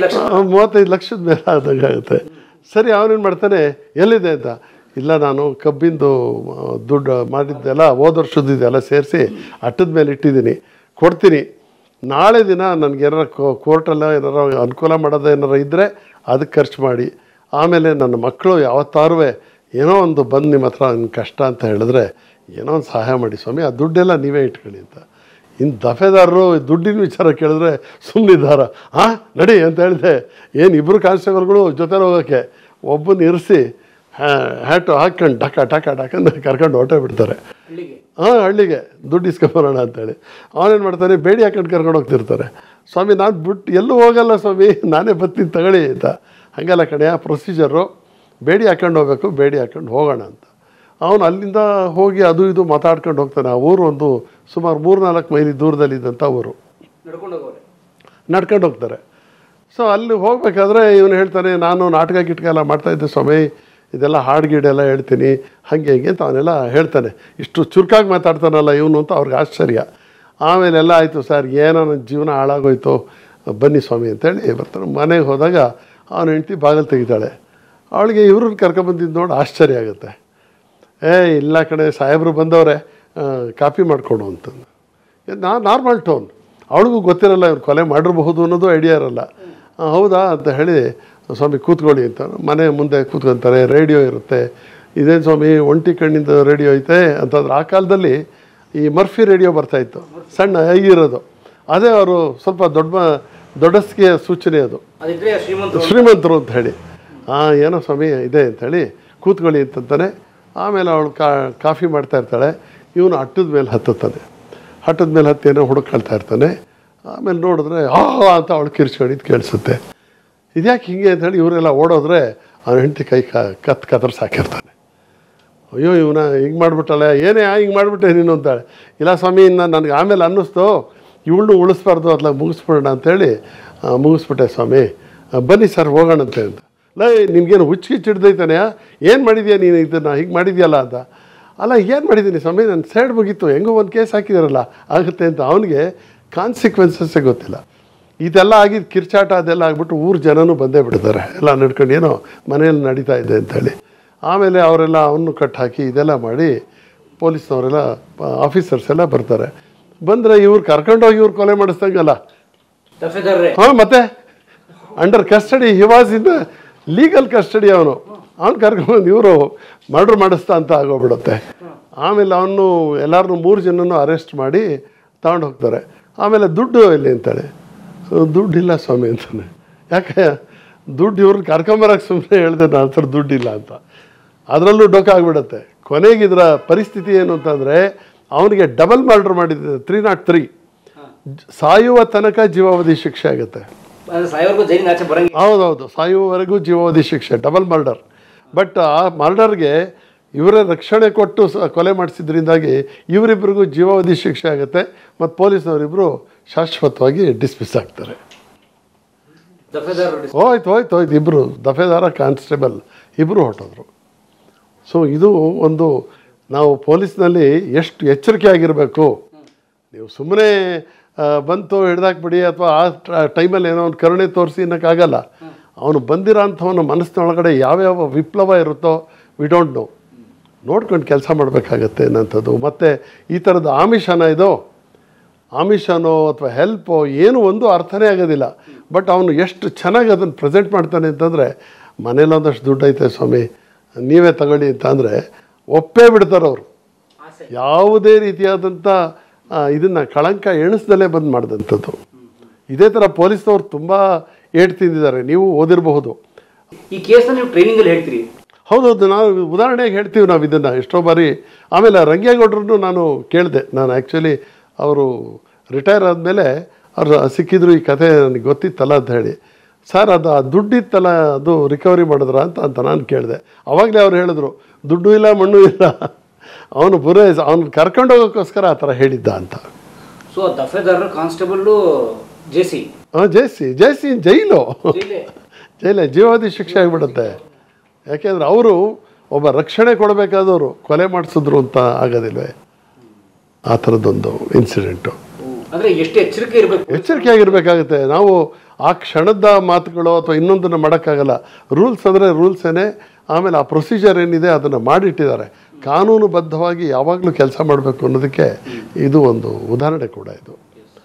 35 ಲಕ್ಷದ ಮೇಲೆ ಆದಂಗಾಗುತ್ತೆ. ಸರಿ, ಅವನೇನು ಮಾಡ್ತಾನೆ, ಎಲ್ಲಿದೆ ಅಂತ. ಇಲ್ಲ, ನಾನು ಕಬ್ಬಿಂದು ದುಡ್ಡು ಮಾಡಿದ್ದೆಲ್ಲ ಹೋದ ವರ್ಷದಿದೆಲ್ಲ ಸೇರಿಸಿ ಅಟ್ಟದ ಮೇಲೆ ಇಟ್ಟಿದ್ದೀನಿ, ಕೊಡ್ತೀನಿ. ನಾಳೆ ದಿನ ನನಗೇನಾರ ಕೋರ್ಟೆಲ್ಲ ಏನಾರ ಅನುಕೂಲ ಮಾಡೋದು ಏನಾರ ಇದ್ದರೆ ಅದಕ್ಕೆ ಖರ್ಚು ಮಾಡಿ. ಆಮೇಲೆ ನನ್ನ ಮಕ್ಕಳು ಯಾವತ್ತಾರು ಏನೋ ಒಂದು ಬಂದು ನಿಮ್ಮ ಹತ್ರ ನನ್ನ ಕಷ್ಟ ಅಂತ ಹೇಳಿದ್ರೆ ಏನೋ ಒಂದು ಸಹಾಯ ಮಾಡಿ ಸ್ವಾಮಿ, ಆ ದುಡ್ಡೆಲ್ಲ ನೀವೇ ಇಟ್ಕೊಳ್ಳಿ ಅಂತ. ಇನ್ನು ದಫೇದಾರರು ದುಡ್ಡಿನ ವಿಚಾರ ಕೇಳಿದ್ರೆ ಸುಮ್ಮನಿದ್ದಾರ. ನಡಿ ಅಂತ ಹೇಳಿದೆ. ಏನು ಇಬ್ಬರು ಕಾನ್ಸ್ಟೇಬಲ್ಗಳು ಜೊತೆ ಹೋಗೋಕ್ಕೆ, ಒಬ್ಬನ ಇರಿಸಿ ಹ್ಯಾಟು ಹಾಕ್ಕೊಂಡು ಡಕ ಅಂತ ಕರ್ಕೊಂಡು ಹೊಟ್ಟೆ ಬಿಡ್ತಾರೆ. ಹಳ್ಳಿಗೆ ದುಡ್ಡು ಇಸ್ಕೊಂಬರೋಣ ಅಂತೇಳಿ. ಅವನೇನು ಮಾಡ್ತಾನೆ, ಬೇಡಿ ಹಾಕೊಂಡು ಕರ್ಕೊಂಡು ಹೋಗ್ತಿರ್ತಾರೆ. ಸ್ವಾಮಿ ನಾನು ಬಿಟ್ಟು ಎಲ್ಲೂ ಹೋಗಲ್ಲ ಸ್ವಾಮಿ, ನಾನೇ ಬರ್ತೀನಿ ತಗೊಳ್ಳಿ ಅಂತ. ಹಾಗಲ್ಲ ಕಣೆ, ಆ ಪ್ರೊಸೀಜರು ಬೇಡಿ ಹಾಕೊಂಡು ಹೋಗ್ಬೇಕು, ಬೇಡಿ ಹಾಕೊಂಡು ಹೋಗೋಣ ಅಂತ. ಅವನು ಅಲ್ಲಿಂದ ಹೋಗಿ ಅದು ಇದು ಮಾತಾಡ್ಕೊಂಡು ಹೋಗ್ತಾನೆ. ಆ ಊರು ಒಂದು ಸುಮಾರು 3-4 ಮೈಲಿ ದೂರದಲ್ಲಿದ್ದಂಥ ಊರು, ನಡ್ಕೊಂಡು ಹೋಗ್ತಾರೆ. ಸೊ ಅಲ್ಲಿ ಹೋಗ್ಬೇಕಾದ್ರೆ ಇವನು ಹೇಳ್ತಾನೆ, ನಾನು ನಾಟಕ ಗಿಟ್ಕ ಎಲ್ಲ ಮಾಡ್ತಾಯಿದ್ದೆ ಸ್ವಾಮಿ, ಇದೆಲ್ಲ ಹಾಡು ಗೀಡೆಲ್ಲ ಹೇಳ್ತೀನಿ, ಹಾಗೆ ಹೀಗೆ ಅಂತ ಅವನೆಲ್ಲ ಹೇಳ್ತಾನೆ. ಇಷ್ಟು ಚುರುಕಾಗಿ ಮಾತಾಡ್ತಾನಲ್ಲ ಇವನು ಅಂತ ಅವ್ರಿಗೆ ಆಶ್ಚರ್ಯ. ಆಮೇಲೆ ಎಲ್ಲ ಆಯಿತು ಸರ್, ಏನೋ ನನ್ನ ಜೀವನ ಹಾಳಾಗೋಯ್ತು, ಬನ್ನಿ ಸ್ವಾಮಿ ಅಂತೇಳಿ ಬರ್ತಾನೆ. ಮನೆಗೆ ಹೋದಾಗ ಅವನ ಹೆಂಡ್ತಿ ಬಾಗಿಲು ತೆಗಿತಾಳೆ. ಅವಳಿಗೆ ಇವ್ರನ್ನ ಕರ್ಕೊಬಂದಿದ್ದು ನೋಡಿ ಆಶ್ಚರ್ಯ ಆಗುತ್ತೆ. ಇಲ್ಲ ಕಡೆ ಸಾಹೇಬರು ಬಂದವರೇ, ಕಾಪಿ ಮಾಡಿಕೊಡು ಅಂತಂದು. Normal tone. ಅವಳಿಗೂ ಗೊತ್ತಿರಲ್ಲ ಇವ್ರು ಕೊಲೆ ಮಾಡಿರಬಹುದು ಅನ್ನೋದು ಐಡಿಯಾ ಇರಲ್ಲ. ಹೌದಾ ಅಂತ ಹೇಳಿ, ಸ್ವಾಮಿ ಕೂತ್ಕೊಳ್ಳಿ ಅಂತ ಮನೆ ಮುಂದೆ ಕೂತ್ಕೊತಾರೆ. ರೇಡಿಯೋ ಇರುತ್ತೆ. ಇದೇನು ಸ್ವಾಮಿ ಒಂಟಿ ಕಣ್ಣಿಂದ ರೇಡಿಯೋ ಐತೆ ಅಂತಂದ್ರೆ, ಆ ಕಾಲದಲ್ಲಿ ಈ ಮರ್ಫಿ ರೇಡಿಯೋ ಬರ್ತಾಯಿತ್ತು, ಸಣ್ಣ ಐಗಿರೋದು. ಅದೇ ಅವರು ಸ್ವಲ್ಪ ದೊಡ್ಡಸ್ಗೆ ಸೂಚನೆ, ಅದು ಶ್ರೀಮಂತರು ಅಂತ ಹೇಳಿ. ಏನೋ ಸ್ವಾಮಿ ಇದೆ ಅಂಥೇಳಿ ಕೂತ್ಕೊಳ್ಳಿ ಅಂತಂತಾನೆ. ಆಮೇಲೆ ಅವಳು ಕಾಫಿ ಮಾಡ್ತಾ ಇರ್ತಾಳೆ. ಇವನು ಹಟ್ಟದ ಮೇಲೆ ಹತ್ತುತ್ತಾನೆ. ಹಟ್ಟದ ಮೇಲೆ ಹತ್ತಿ ಏನೋ ಹುಡುಕ್ಕೊಳ್ತಾ ಇರ್ತಾನೆ. ಆಮೇಲೆ ನೋಡಿದ್ರೆ ಅಂತ ಅವಳು ಕಿರ್ಚ್ಕೊಂಡಿದ್ದು ಕೇಳಿಸುತ್ತೆ. ಇದ್ಯಾಕೆ ಹಿಂಗೆ ಅಂಥೇಳಿ ಇವರೆಲ್ಲ ಓಡೋದ್ರೆ ಅವನ ಹೆಂಡತಿ ಕೈ ಕತ್ತರ್ಸಿ ಸಾಕಿರ್ತಾನೆ. ಅಯ್ಯೋ ಇವನ ಹಿಂಗೆ ಮಾಡಿಬಿಟ್ಟಳೆ, ಏನೇ ಹಿಂಗೆ ಮಾಡಿಬಿಟ್ಟೆ ನೀನು ಅಂತಾಳೆ. ಇಲ್ಲ ಸ್ವಾಮಿ, ನನಗೆ ಆಮೇಲೆ ಅನ್ನಿಸ್ತು ಇವಳನ್ನೂ ಉಳಿಸ್ಬಾರ್ದು, ಅದ್ಲಾಗ ಮುಗಿಸ್ಬಿಡೋಣ ಅಂಥೇಳಿ ಮುಗಿಸ್ಬಿಟ್ಟೆ ಸ್ವಾಮಿ, ಬನ್ನಿ ಸರ್ ಹೋಗೋಣಂತೆ ಅಂತ. ನಿಮ್ಗೇನು ಹುಚ್ಚಿಡ್ದೈತಾನೆ, ಏನು ಮಾಡಿದ್ಯಾ ನೀನು ಇದನ್ನು ಹೀಗೆ ಮಾಡಿದ್ಯಲ್ಲ ಅಂತ. ಅಲ್ಲ ಏನು ಮಾಡಿದ್ದೀನಿ ಸ್ವಾಮಿ, ನನ್ನ ಸೈಡ್ ಮುಗೀತು, ಹೆಂಗೋ ಒಂದು ಕೇಸ್ ಹಾಕಿದಾರಲ್ಲ ಆಗುತ್ತೆ ಅಂತ. ಅವನಿಗೆ ಕಾನ್ಸಿಕ್ವೆನ್ಸಸ್ಸೇ ಗೊತ್ತಿಲ್ಲ. ಇದೆಲ್ಲ ಆಗಿದ್ದು ಕಿರ್ಚಾಟ ಅದೆಲ್ಲ ಆಗಿಬಿಟ್ಟು ಊರು ಜನನೂ ಬಂದೇ ಬಿಡ್ತಾರೆ, ಎಲ್ಲ ನಡ್ಕೊಂಡು ಏನೋ ಮನೆಯಲ್ಲಿ ನಡೀತಾ ಇದೆ ಅಂತೇಳಿ. ಆಮೇಲೆ ಅವರೆಲ್ಲ ಅವನು ಕಟ್ ಹಾಕಿ ಇದೆಲ್ಲ ಮಾಡಿ ಪೊಲೀಸ್ನವರೆಲ್ಲ ಆಫೀಸರ್ಸ್ ಎಲ್ಲ ಬರ್ತಾರೆ. ಬಂದರೆ ಇವ್ರು ಕರ್ಕೊಂಡೋಗಿ ಇವ್ರು ಕೊಲೆ ಮಾಡಿಸ್ದಂಗಲ್ಲ. ಹಾಂ, ಮತ್ತೆ under custody, he was in legal custody. ಅವನು ಕರ್ಕೊಂಡು ಇವರು ಮರ್ಡರ್ ಮಾಡಿಸ್ತಾ ಅಂತ ಆಗೋಗ್ಬಿಡುತ್ತೆ. ಆಮೇಲೆ ಅವನು ಎಲ್ಲರನ್ನೂ 3 ಜನನೂ ಅರೆಸ್ಟ್ ಮಾಡಿ ತಗೊಂಡು ಹೋಗ್ತಾರೆ. ಆಮೇಲೆ ದುಡ್ಡು ಎಲ್ಲಿ ಅಂತಾಳೆ. ದುಡ್ಡಿಲ್ಲ ಸ್ವಾಮಿ ಅಂತಾನೆ. ಯಾಕೆ ದುಡ್ಡು ಇವ್ರನ್ನ ಕರ್ಕೊಂಬರಕ್ಕೆ ಸುಮ್ಮನೆ ಹೇಳಿದೆ ನನ್ನ ಹತ್ರ ದುಡ್ಡಿಲ್ಲ ಅಂತ. ಅದರಲ್ಲೂ ಡೊಕ್ಕ ಆಗಿಬಿಡುತ್ತೆ. ಕೊನೆಗಿದ್ರ ಪರಿಸ್ಥಿತಿ ಏನು ಅಂತಂದರೆ ಅವನಿಗೆ ಡಬಲ್ ಮರ್ಡರ್ ಮಾಡಿದ್ದೆ, 303. ಸಾಯುವ ತನಕ ಜೀವಾವಧಿ ಶಿಕ್ಷೆ ಆಗುತ್ತೆ. ಹೌದೌದು, ಸಾಯುವವರೆಗೂ ಜೀವಾವಧಿ ಶಿಕ್ಷೆ, ಡಬಲ್ ಮರ್ಡರ್. ಬಟ್ ಆ ಮರ್ಡರ್ಗೆ ಇವರೇ ರಕ್ಷಣೆ ಕೊಟ್ಟು ಕೊಲೆ ಮಾಡಿಸಿದ್ರಿಂದಾಗಿ ಇವರಿಬ್ಬರಿಗೂ ಜೀವಾವಧಿ ಶಿಕ್ಷೆ ಆಗುತ್ತೆ. ಮತ್ತು ಪೊಲೀಸ್ನವರಿಬ್ಬರು ಶಾಶ್ವತವಾಗಿ ಡಿಸ್ಮಿಸ್ ಆಗ್ತಾರೆ. ಹೋಯ್ತು ಇಬ್ಬರು ದಫೇದಾರ ಕಾನ್ಸ್ಟೇಬಲ್ ಇಬ್ಬರು ಹೊರಟೋದ್ರು. ಸೊ ಇದು ಒಂದು ನಾವು ಪೊಲೀಸ್ನಲ್ಲಿ ಎಷ್ಟು ಎಚ್ಚರಿಕೆ ಆಗಿರಬೇಕು. ನೀವು ಸುಮ್ಮನೆ ಬಂತು ಹಿಡ್ದಾಕ್ಬಿಡಿ ಅಥವಾ ಆ ಟೈಮಲ್ಲಿ ಏನೋ ಒಂದು ಕರುಣೆ ತೋರಿಸಿ ಅನ್ನೋಕ್ಕಾಗಲ್ಲ. ಅವನು ಬಂದಿರೋ ಅಂಥವನ ಮನಸ್ಸಿನೊಳಗಡೆ ಯಾವ್ಯಾವ ವಿಪ್ಲವ ಇರುತ್ತೋ ವಿ ಡೋಂಟ್ ನೋ, ನೋಡ್ಕೊಂಡು ಕೆಲಸ ಮಾಡಬೇಕಾಗತ್ತೆ ಅನ್ನೋಂಥದ್ದು. ಮತ್ತು ಈ ಥರದ ಆಮಿಷನೋ ಅಥವಾ ಹೆಲ್ಪೋ ಏನು ಒಂದು ಅರ್ಥನೇ ಆಗೋದಿಲ್ಲ. ಬಟ್ ಅವನು ಎಷ್ಟು ಚೆನ್ನಾಗಿ ಅದನ್ನು ಪ್ರೆಸೆಂಟ್ ಮಾಡ್ತಾನೆ ಅಂತಂದರೆ, ಮನೇಲಿ ಒಂದಷ್ಟು ದುಡ್ಡು ಐತೆ ಸ್ವಾಮಿ ನೀವೇ ತಗೊಳ್ಳಿ ಅಂತ ಅಂದರೆ ಒಪ್ಪೇ ಬಿಡ್ತಾರೆ ಅವರು. ಯಾವುದೇ ರೀತಿಯಾದಂಥ ಇದನ್ನು ಕಳಂಕ ಎಣಿಸ್ದಲೇ ಬಂದು ಮಾಡಿದಂಥದ್ದು. ಇದೇ ಥರ ಪೊಲೀಸ್ನವ್ರು ತುಂಬ ಏಟು ತಿಂದಿದ್ದಾರೆ, ನೀವು ಓದಿರಬಹುದು. ಈ ಕೇಸನ್ನು ನೀವು ಟ್ರೈನಿಂಗಲ್ಲಿ ಹೇಳ್ತೀರಿ? ಹೌದೌದು, ನಾವು ಉದಾಹರಣೆಗೆ ಹೇಳ್ತೀವಿ ನಾವು ಇದನ್ನು ಎಷ್ಟೋ ಬಾರಿ. ಆಮೇಲೆ ರಂಗೇಗೌಡರನ್ನು ನಾನು ಕೇಳಿದೆ. ನಾನು ಆ್ಯಕ್ಚುಲಿ ಅವರು ರಿಟೈರ್ ಆದಮೇಲೆ ಅವ್ರು ಸಿಕ್ಕಿದ್ರು, ಈ ಕಥೆ ನನಗೆ ಗೊತ್ತಿತ್ತಲ್ಲ ಅಂತ ಹೇಳಿ. ಸರ್ ಅದು ಆ ದುಡ್ಡಿತ್ತಲ್ಲ ಅದು ರಿಕವರಿ ಮಾಡಿದ್ರ ಅಂತ ನಾನು ಕೇಳಿದೆ. ಆವಾಗಲೇ ಅವ್ರು ಹೇಳಿದ್ರು ದುಡ್ಡು ಇಲ್ಲ ಮಣ್ಣು ಇಲ್ಲ, ಅವನು ಅವನು ಕರ್ಕೊಂಡು ಹೋಗೋಕ್ಕೋಸ್ಕರ ಆ ಥರ ಹೇಳಿದ್ದ ಅಂತ. ಸೊ ದಫೇದಾರರು ಕಾನ್ಸ್ಟೇಬಲ್ಲು ಜೇಸಿ ಜೈಲೇ ಜೀವಾವಧಿ ಶಿಕ್ಷೆ ಆಗಿಬಿಡುತ್ತೆ. ಯಾಕೆಂದರೆ ಅವರು ಒಬ್ಬ ರಕ್ಷಣೆ ಕೊಡಬೇಕಾದವರು ಕೊಲೆ ಮಾಡಿಸಿದ್ರು ಅಂತ ಆಗೋದಿಲ್ವೇ? ಆ ಥರದ್ದೊಂದು ಇನ್ಸಿಡೆಂಟು. ಅಂದರೆ ಎಷ್ಟು ಎಚ್ಚರಿಕೆ ಆಗಿರಬೇಕಾಗುತ್ತೆ. ನಾವು ಆ ಕ್ಷಣದ ಮಾತುಗಳು ಅಥವಾ ಇನ್ನೊಂದನ್ನು ಮಾಡೋಕ್ಕಾಗಲ್ಲ. ರೂಲ್ಸ್ ಅಂದರೆ ರೂಲ್ಸೇನೆ. ಆಮೇಲೆ ಆ ಪ್ರೊಸೀಜರ್ ಏನಿದೆ ಅದನ್ನು ಮಾಡಿಟ್ಟಿದ್ದಾರೆ. ಕಾನೂನುಬದ್ಧವಾಗಿ ಯಾವಾಗಲೂ ಕೆಲಸ ಮಾಡಬೇಕು ಅನ್ನೋದಕ್ಕೆ ಇದು ಒಂದು ಉದಾಹರಣೆ ಕೂಡ. ಇದು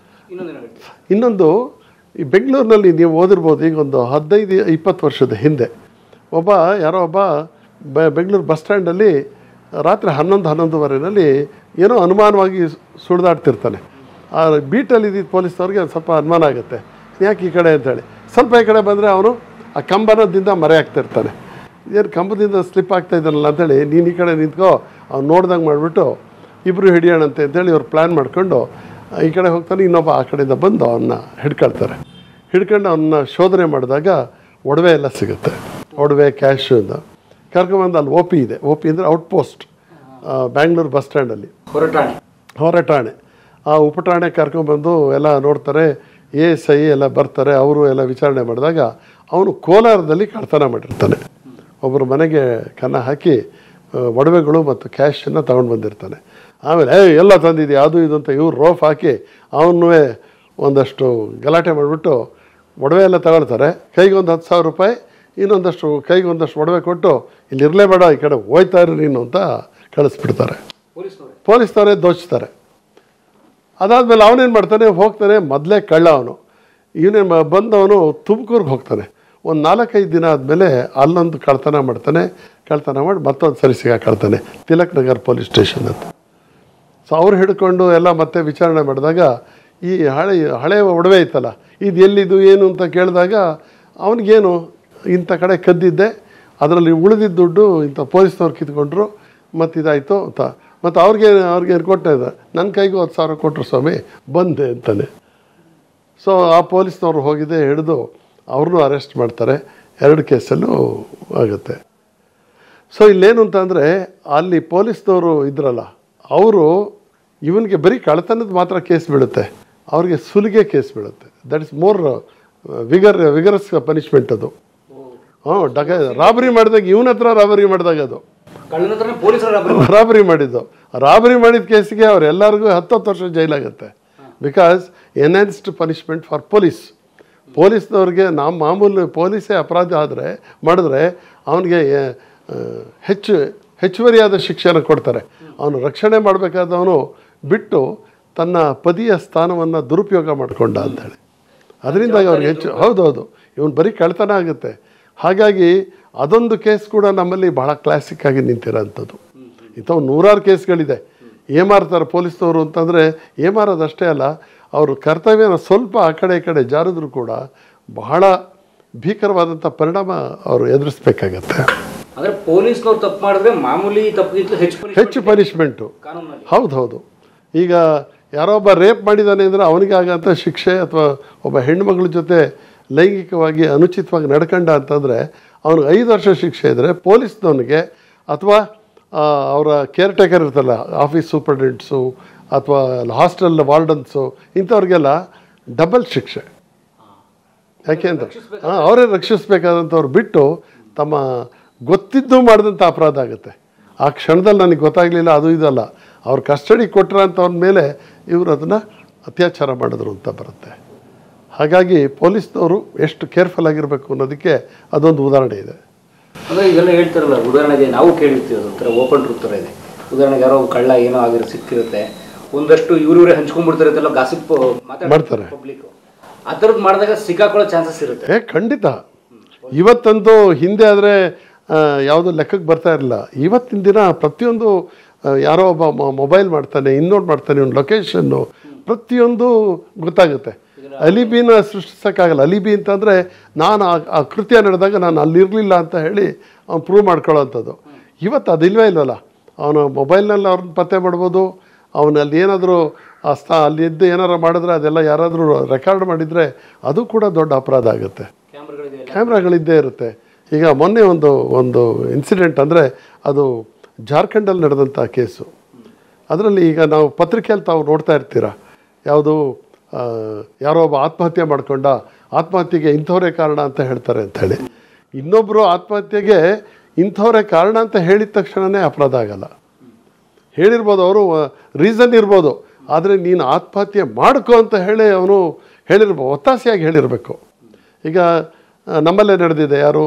ಇನ್ನೊಂದು, ಈ ಬೆಂಗಳೂರಿನಲ್ಲಿ ನೀವು ಓದಿರ್ಬೋದು, ಈಗ ಒಂದು 15-20 ವರ್ಷದ ಹಿಂದೆ ಯಾರೋ ಒಬ್ಬ ಬೆಂಗಳೂರು ಬಸ್ ಸ್ಟ್ಯಾಂಡಲ್ಲಿ ರಾತ್ರಿ 11-11:30 ಏನೋ ಅನುಮಾನವಾಗಿ ಸುಳಿದಾಡ್ತಿರ್ತಾನೆ. ಆ ಬೀಟಲ್ಲಿ ಇದ್ದಿದ್ದು ಪೊಲೀಸ್ನವ್ರಿಗೆ ಸ್ವಲ್ಪ ಅನುಮಾನ ಆಗುತ್ತೆ, ಯಾಕೆ ಈ ಕಡೆ ಅಂತೇಳಿ. ಸ್ವಲ್ಪ ಈ ಕಡೆ ಬಂದರೆ ಅವನು ಆ ಕಂಬನದಿಂದ ಮರೆ ಆಗ್ತಿರ್ತಾನೆ. ಏನು ಕಂಬದಿಂದ ಸ್ಲಿಪ್ ಆಗ್ತಾ ಇದ್ದಾನಲ್ಲ ಅಂತೇಳಿ, ನೀನು ಈ ಕಡೆ ನಿಂತ್ಕೋ, ಅವ್ನು ನೋಡ್ದಂಗೆ ಮಾಡಿಬಿಟ್ಟು ಇಬ್ಬರು ಹಿಡಿಯೋಣಂತೆ ಅಂತೇಳಿ ಅವ್ರು ಪ್ಲ್ಯಾನ್ ಮಾಡ್ಕೊಂಡು ಈ ಕಡೆ ಹೋಗ್ತಾನೆ. ಇನ್ನೊಬ್ಬ ಆ ಕಡೆಯಿಂದ ಬಂದು ಅವನ್ನ ಹಿಡ್ಕೊಂಡು ಅವನ್ನ ಶೋಧನೆ ಮಾಡಿದಾಗ ಒಡವೆ ಎಲ್ಲ ಸಿಗುತ್ತೆ. ಒಡವೆ, ಕ್ಯಾಶು ಇಂದ ಕರ್ಕೊಂಬಂದು ಅಲ್ಲಿ OP ಇದೆ. OP ಅಂದರೆ ಔಟ್ಪೋಸ್ಟ್, ಬ್ಯಾಂಗ್ಳೂರು ಬಸ್ ಸ್ಟ್ಯಾಂಡಲ್ಲಿ ಹೊರಟಾಣೆ. ಆ ಉಪಠಾಣೆ ಕರ್ಕೊಂಬಂದು ಎಲ್ಲ ನೋಡ್ತಾರೆ. ASI ಎಲ್ಲ ಬರ್ತಾರೆ. ಅವರು ಎಲ್ಲ ವಿಚಾರಣೆ ಮಾಡಿದಾಗ ಅವನು ಕೋಲಾರದಲ್ಲಿ ಕಳ್ತನ ಮಾಡಿರ್ತಾನೆ. ಒಬ್ಬರು ಮನೆಗೆ ಕನ್ನ ಹಾಕಿ ಒಡವೆಗಳು ಮತ್ತು ಕ್ಯಾಶನ್ನು ತಗೊಂಡು ಬಂದಿರ್ತಾನೆ. ಆಮೇಲೆ ಎಲ್ಲ ತಂದಿದ್ದೀವಿ ಅದು ಇದು ಅಂತ ಇವ್ರು ರೋಫ್ ಹಾಕಿ ಅವನ್ನೂ ಒಂದಷ್ಟು ಗಲಾಟೆ ಮಾಡಿಬಿಟ್ಟು ಒಡವೆ ಎಲ್ಲ ತಗೊಳ್ತಾರೆ. ಕೈಗೆ ಒಂದು 10,000 ರೂಪಾಯಿ, ಇನ್ನೊಂದಷ್ಟು ಕೈಗೆ ಒಂದಷ್ಟು ಒಡವೆ ಕೊಟ್ಟು ಇಲ್ಲಿ ಇರಲೇಬೇಡ, ಈ ಕಡೆ ಹೋಯ್ತಾ ಇರು ನೀನು ಅಂತ ಕಳಿಸ್ಬಿಡ್ತಾರೆ. ಪೊಲೀಸ್ನವರೇ ದೋಚ್ತಾರೆ. ಅದಾದಮೇಲೆ ಅವನೇನು ಮಾಡ್ತಾನೆ, ಹೋಗ್ತಾನೆ. ಮೊದಲೇ ಕಳ್ಳ ಅವನು. ಇವನೇ ಬಂದವನು ತುಮಕೂರಿಗೆ ಹೋಗ್ತಾನೆ. ಒಂದು 4-5 ದಿನ ಆದಮೇಲೆ ಅಲ್ಲೊಂದು ಕಳ್ತನ ಮಾಡಿ ಮತ್ತೊಂದು ಸರಿ ಸಿಗಾಕೊಳ್ತಾನೆ, ತಿಲಕ್ ನಗರ್ ಪೊಲೀಸ್ ಸ್ಟೇಷನ್ ಅಂತ. ಸೊ ಅವ್ರು ಹಿಡ್ಕೊಂಡು ಎಲ್ಲ ಮತ್ತೆ ವಿಚಾರಣೆ ಮಾಡಿದಾಗ ಈ ಹಳೆಯ ಒಡವೆ ಇತ್ತಲ್ಲ, ಇದು ಎಲ್ಲಿದು ಏನು ಅಂತ ಕೇಳಿದಾಗ ಅವನಿಗೇನು ಇಂಥ ಕಡೆ ಕದ್ದಿದ್ದೆ, ಅದರಲ್ಲಿ ಉಳಿದಿದ್ದ ದುಡ್ಡು ಇಂಥ ಪೊಲೀಸ್ನವ್ರು ಕಿತ್ಕೊಂಡ್ರು ಮತ್ತು ಇದಾಯಿತು ಅಂತ. ಮತ್ತು ಅವ್ರಿಗೇನು ಕೊಟ್ಟೆ ಇದೆ, ನನ್ನ ಕೈಗೂ 10,000 ಕೊಟ್ಟರು ಸ್ವಾಮಿ, ಬಂದೆ ಅಂತಾನೆ. ಸೊ ಆ ಪೊಲೀಸ್ನವ್ರು ಹೋಗಿದೆ, ಹಿಡಿದು ಅವ್ರನ್ನೂ ಅರೆಸ್ಟ್ ಮಾಡ್ತಾರೆ. 2 ಕೇಸಲ್ಲೂ ಆಗುತ್ತೆ. ಸೊ ಇಲ್ಲೇನು ಅಂತಂದರೆ, ಅಲ್ಲಿ ಪೊಲೀಸ್ನವರು ಇದ್ರಲ್ಲ, ಅವರು ಇವನಿಗೆ ಬರೀ ಕಳ್ತನದ ಮಾತ್ರ ಕೇಸ್ ಬೀಳುತ್ತೆ, ಅವ್ರಿಗೆ ಸುಲಿಗೆ ಕೇಸ್ ಬೀಳುತ್ತೆ. That is more vigorous punishment ಅದು. ರಾಬರಿ ಮಾಡಿದಾಗ, ಇವನ ಹತ್ರ ರಾಬರಿ ಮಾಡಿದಾಗ ಅದು ರಾಬರಿ ಮಾಡಿದ್ದು. ರಾಬರಿ ಮಾಡಿದ ಕೇಸಿಗೆ ಅವರೆಲ್ಲರಿಗೂ 10 ವರ್ಷ ಜೈಲಾಗುತ್ತೆ. ಬಿಕಾಸ್ ಎನ್ಹಾನ್ಸ್ಡ್ ಪನಿಷ್ಮೆಂಟ್ ಫಾರ್ ಪೊಲೀಸ್ನವ್ರಿಗೆ ನಾವು ಮಾಮೂಲಿ ಪೊಲೀಸೇ ಅಪರಾಧ ಮಾಡಿದ್ರೆ ಅವನಿಗೆ ಹೆಚ್ಚುವರಿಯಾದ ಶಿಕ್ಷೆಯನ್ನು ಕೊಡ್ತಾರೆ. ಅವನು ರಕ್ಷಣೆ ಮಾಡಬೇಕಾದವನು ಬಿಟ್ಟು ತನ್ನ ಪದಿಯ ಸ್ಥಾನವನ್ನು ದುರುಪಯೋಗ ಮಾಡಿಕೊಂಡ ಅಂಥೇಳಿ. ಅದರಿಂದಾಗಿ ಅವ್ರಿಗೆ ಹೌದೌದು ಇವನು ಬರೀ ಕಳ್ತನ ಆಗುತ್ತೆ. ಹಾಗಾಗಿ ಅದೊಂದು ಕೇಸ್ ಕೂಡ ನಮ್ಮಲ್ಲಿ ಬಹಳ ಕ್ಲಾಸಿಕ್ಕಾಗಿ ನಿಂತಿರೋಂಥದ್ದು. ಇಂಥವು 100 ಕೇಸ್ಗಳಿದೆ. ಏಮಾರ್ತಾರೆ ಪೊಲೀಸ್ನವರು ಅಂತಂದರೆ ಏಮಾರೋದಷ್ಟೇ ಅಲ್ಲ, ಅವರು ಕರ್ತವ್ಯನ ಸ್ವಲ್ಪ ಆ ಕಡೆ ಈ ಕಡೆ ಜಾರಿದ್ರು ಕೂಡ ಬಹಳ ಭೀಕರವಾದಂಥ ಪರಿಣಾಮ ಅವರು ಎದುರಿಸ್ಬೇಕಾಗತ್ತೆ. ಅಂದರೆ ಪೊಲೀಸ್ನವ್ರು ತಪ್ಪು ಮಾಡಿದ್ರೆ ಮಾಮೂಲಿ ತಪ್ಪಿಗಿಂತಲೂ ಹೆಚ್ಚು ಪನಿಷ್ಮೆಂಟು. ಹೌದು. ಈಗ ಯಾರೋ ಒಬ್ಬ ರೇಪ್ ಮಾಡಿದ್ದಾನೆ ಅಂದರೆ ಅವನಿಗೆ ಆಗಂಥ ಶಿಕ್ಷೆ, ಅಥವಾ ಒಬ್ಬ ಹೆಣ್ಮಗಳ ಜೊತೆ ಲೈಂಗಿಕವಾಗಿ ಅನುಚಿತವಾಗಿ ನಡ್ಕೊಂಡ ಅಂತಂದರೆ ಅವ್ನಿಗೆ 5 ವರ್ಷ ಶಿಕ್ಷೆ ಇದ್ದರೆ, ಪೊಲೀಸ್ನವನಿಗೆ ಅಥವಾ ಅವರ ಕೇರ್ ಟೇಕರ್ ಇರ್ತಲ್ಲ, ಆಫೀಸ್ ಸೂಪರ್ಡೆಂಟ್ಸು ಅಥವಾ ಹಾಸ್ಟೆಲ್ ವಾರ್ಡನ್ಸು, ಇಂಥವ್ರಿಗೆಲ್ಲ ಡಬಲ್ ಶಿಕ್ಷೆ. ಯಾಕೆಂದರೆ ಅವರೇ ರಕ್ಷಿಸಬೇಕಾದಂಥವ್ರು ಬಿಟ್ಟು ತಮ್ಮ ಗೊತ್ತಿದ್ದು ಮಾಡಿದಂಥ ಅಪರಾಧ ಆಗುತ್ತೆ. ಆ ಕ್ಷಣದಲ್ಲಿ ನನಗೆ ಗೊತ್ತಾಗಲಿಲ್ಲ, ಅದು ಇದಲ್ಲ, ಅವ್ರು ಕಸ್ಟಡಿ ಕೊಟ್ಟರೆ ಅಂತವ್ರ ಮೇಲೆ ಇವರು ಅದನ್ನು ಅತ್ಯಾಚಾರ ಮಾಡಿದ್ರು ಅಂತ ಬರುತ್ತೆ. ಹಾಗಾಗಿ ಪೊಲೀಸ್ನವರು ಎಷ್ಟು ಕೇರ್ಫುಲ್ ಆಗಿರಬೇಕು ಅನ್ನೋದಕ್ಕೆ ಅದೊಂದು ಉದಾಹರಣೆ ಇದೆ. ಅಂದರೆ ಇದೆಲ್ಲ ಹೇಳ್ತಾರಲ್ಲ, ಉದಾಹರಣೆಗೆ ನಾವು ಕೇಳಿರ್ತೀವಿ, ಅದೊಂಥರ ಓಪನ್ ಟ್ರೂತ್ ಥರ ಇದೆ. ಉದಾಹರಣೆಗೆ ಯಾರೋ ಕಳ್ಳ ಏನೋ ಸಿಕ್ಕಿರುತ್ತೆ, ಒಂದಷ್ಟು ಇವರೇ ಹಂಚ್ಕೊಂಡ್ಬಿಡ್ತಾರೆ ಅಂತೆಲ್ಲ ಗಾಸಿಪ್ ಮಾಡ್ತಾರೆ ಪಬ್ಲಿಕ್. ಆ ಥರದ್ದು ಮಾಡಿದಾಗ ಸಿಕ್ಕಾಕೊಳ್ಳೋ ಚಾನ್ಸಸ್ ಇರುತ್ತೆ. ಖಂಡಿತ. ಇವತ್ತಂತೂ ಹಿಂದೆ ಆದರೆ ಯಾವುದೋ ಲೆಕ್ಕಕ್ಕೆ ಬರ್ತಾ ಇರಲಿಲ್ಲ. ಇವತ್ತಿನ ದಿನ ಪ್ರತಿಯೊಂದು ಯಾರೋ ಒಬ್ಬ ಮೊಬೈಲ್ ಮಾಡ್ತಾನೆ, ಇನ್ನೋಟ್ ಮಾಡ್ತಾನೆ, ಒಂದು ಲೊಕೇಶನ್ನು, ಪ್ರತಿಯೊಂದು ಗೊತ್ತಾಗುತ್ತೆ. ಅಲಿಬಿನ ಸೃಷ್ಟಿಸೋಕ್ಕಾಗಲ್ಲ. ಅಲಿಬಿ ಅಂತಂದರೆ ನಾನು ಆ ಕೃತ್ಯ ನಡೆದಾಗ ನಾನು ಅಲ್ಲಿರಲಿಲ್ಲ ಅಂತ ಹೇಳಿ ಅವ್ನು ಪ್ರೂವ್ ಮಾಡ್ಕೊಳ್ಳೋವಂಥದ್ದು. ಇವತ್ತು ಅದಿಲ್ವೇ ಇಲ್ವಲ್ಲ. ಅವನು ಮೊಬೈಲ್ನಲ್ಲಿ ಅವ್ರನ್ನ ಪತ್ತೆ ಮಾಡ್ಬೋದು. ಅವನಲ್ಲಿ ಏನಾದರೂ ಅಲ್ಲಿ ಎದ್ದು ಏನಾರು ಮಾಡಿದ್ರೆ ಅದೆಲ್ಲ ಯಾರಾದರೂ ರೆಕಾರ್ಡ್ ಮಾಡಿದರೆ ಅದು ಕೂಡ ದೊಡ್ಡ ಅಪರಾಧ ಆಗುತ್ತೆ. ಕ್ಯಾಮ್ರಾಗಳಿದ್ದೇ ಇರುತ್ತೆ. ಈಗ ಮೊನ್ನೆ ಒಂದು ಇನ್ಸಿಡೆಂಟ್ ಅಂದರೆ ಅದು ಜಾರ್ಖಂಡಲ್ಲಿ ನಡೆದಂಥ ಕೇಸು. ಅದರಲ್ಲಿ ಈಗ ನಾವು ಪತ್ರಿಕೆಯಲ್ಲಿ ತಾವು ನೋಡ್ತಾ ಇರ್ತೀರ, ಯಾವುದು ಯಾರೋ ಒಬ್ಬ ಆತ್ಮಹತ್ಯೆ ಮಾಡ್ಕೊಂಡ, ಆತ್ಮಹತ್ಯೆಗೆ ಇಂಥವರೇ ಕಾರಣ ಅಂತ ಹೇಳ್ತಾರೆ ಅಂಥೇಳಿ. ಇನ್ನೊಬ್ಬರು ಆತ್ಮಹತ್ಯೆಗೆ ಇಂಥವರೇ ಕಾರಣ ಅಂತ ಹೇಳಿದ ತಕ್ಷಣವೇ ಅಪರಾಧ ಆಗಲ್ಲ. ಹೇಳಿರ್ಬೋದು, ಅವರು ರೀಸನ್ ಇರ್ಬೋದು, ಆದರೆ ನೀನು ಆತ್ಮಹತ್ಯೆ ಮಾಡ್ಕೊ ಅಂತ ಹೇಳಿ ಅವನು ಹೇಳಿರ್ಬೋದು, ಒತ್ತಾಸೆಯಾಗಿ ಹೇಳಿರಬೇಕು. ಈಗ ನಮ್ಮಲ್ಲೇ ನಡೆದಿದೆ, ಯಾರು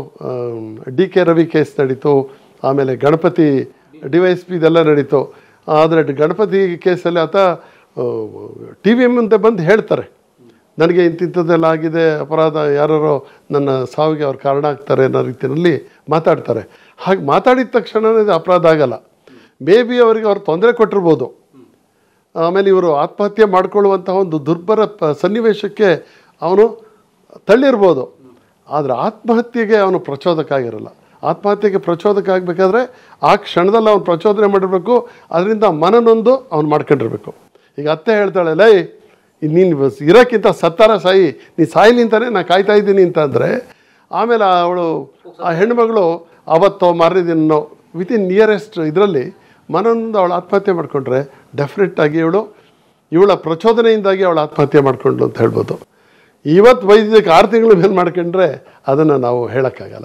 DK ರವಿ ಕೇಸ್ ನಡೀತು, ಆಮೇಲೆ ಗಣಪತಿ DYSP ಇದೆಲ್ಲ ನಡೀತು. ಆದರೆ ಗಣಪತಿ ಕೇಸಲ್ಲಿ ಆತ TV ಮುಂದೆ ಬಂದು ಹೇಳ್ತಾರೆ, ನನಗೆ ಇಂಥದ್ದೆಲ್ಲ ಆಗಿದೆ, ಅಪರಾಧ, ಯಾರೋ ನನ್ನ ಸಾವಿಗೆ ಅವ್ರು ಕಾರಣ ಆಗ್ತಾರೆ ಅನ್ನೋ ರೀತಿಯಲ್ಲಿ ಮಾತಾಡ್ತಾರೆ. ಹಾಗೆ ಮಾತಾಡಿದ ತಕ್ಷಣವೇ ಇದು ಅಪರಾಧ ಆಗಲ್ಲ. ಮೇ ಬಿ ಅವರಿಗೆ ಅವ್ರು ತೊಂದರೆ ಕೊಟ್ಟಿರ್ಬೋದು. ಆಮೇಲೆ ಇವರು ಆತ್ಮಹತ್ಯೆ ಮಾಡಿಕೊಳ್ಳುವಂತಹ ಒಂದು ದುರ್ಬರ ಸನ್ನಿವೇಶಕ್ಕೆ ಅವನು ತಳ್ಳಿರ್ಬೋದು. ಆದರೆ ಆತ್ಮಹತ್ಯೆಗೆ ಅವನು ಪ್ರಚೋದಕ ಆಗಿರಲ್ಲ. ಆತ್ಮಹತ್ಯೆಗೆ ಪ್ರಚೋದಕ ಆಗಬೇಕಾದ್ರೆ ಆ ಕ್ಷಣದಲ್ಲಿ ಅವನು ಪ್ರಚೋದನೆ ಮಾಡಿರಬೇಕು. ಅದರಿಂದ ಮನನೊಂದು ಅವನು ಮಾಡ್ಕೊಂಡಿರ್ಬೇಕು. ಈಗ ಅತ್ತೆ ಹೇಳ್ತಾಳೆ, ಲೈ ನೀನು ಇರೋಕ್ಕಿಂತ ಸತ್ತಾರ ಸಾಯಿ, ನೀ ಸಾಯಿಲಿ ಅಂತಾನೆ ನಾನು ಕಾಯ್ತಾ ಇದ್ದೀನಿ ಅಂತಂದರೆ, ಆಮೇಲೆ ಆ ಹೆಣ್ಣುಮಗಳು ಅವತ್ತೋ ಮಾರನೇ ದಿನನೋ ವಿತಿನ್ ನಿಯರೆಸ್ಟ್ ಇದರಲ್ಲಿ ಮನನೊಂದು ಅವಳು ಆತ್ಮಹತ್ಯೆ ಮಾಡಿಕೊಂಡ್ರೆ ಡೆಫಿನೆಟ್ಟಾಗಿ ಇವಳ ಪ್ರಚೋದನೆಯಿಂದಾಗಿ ಅವಳು ಆತ್ಮಹತ್ಯೆ ಮಾಡಿಕೊಂಡ್ಳು ಅಂತ ಹೇಳ್ಬೋದು. ಇವತ್ತು ವೈದ್ಯಕ್ಕೆ 6 ತಿಂಗಳ ಮೇಲೆ ಮಾಡ್ಕೊಂಡ್ರೆ ಅದನ್ನು ನಾವು ಹೇಳೋಕ್ಕಾಗಲ್ಲ.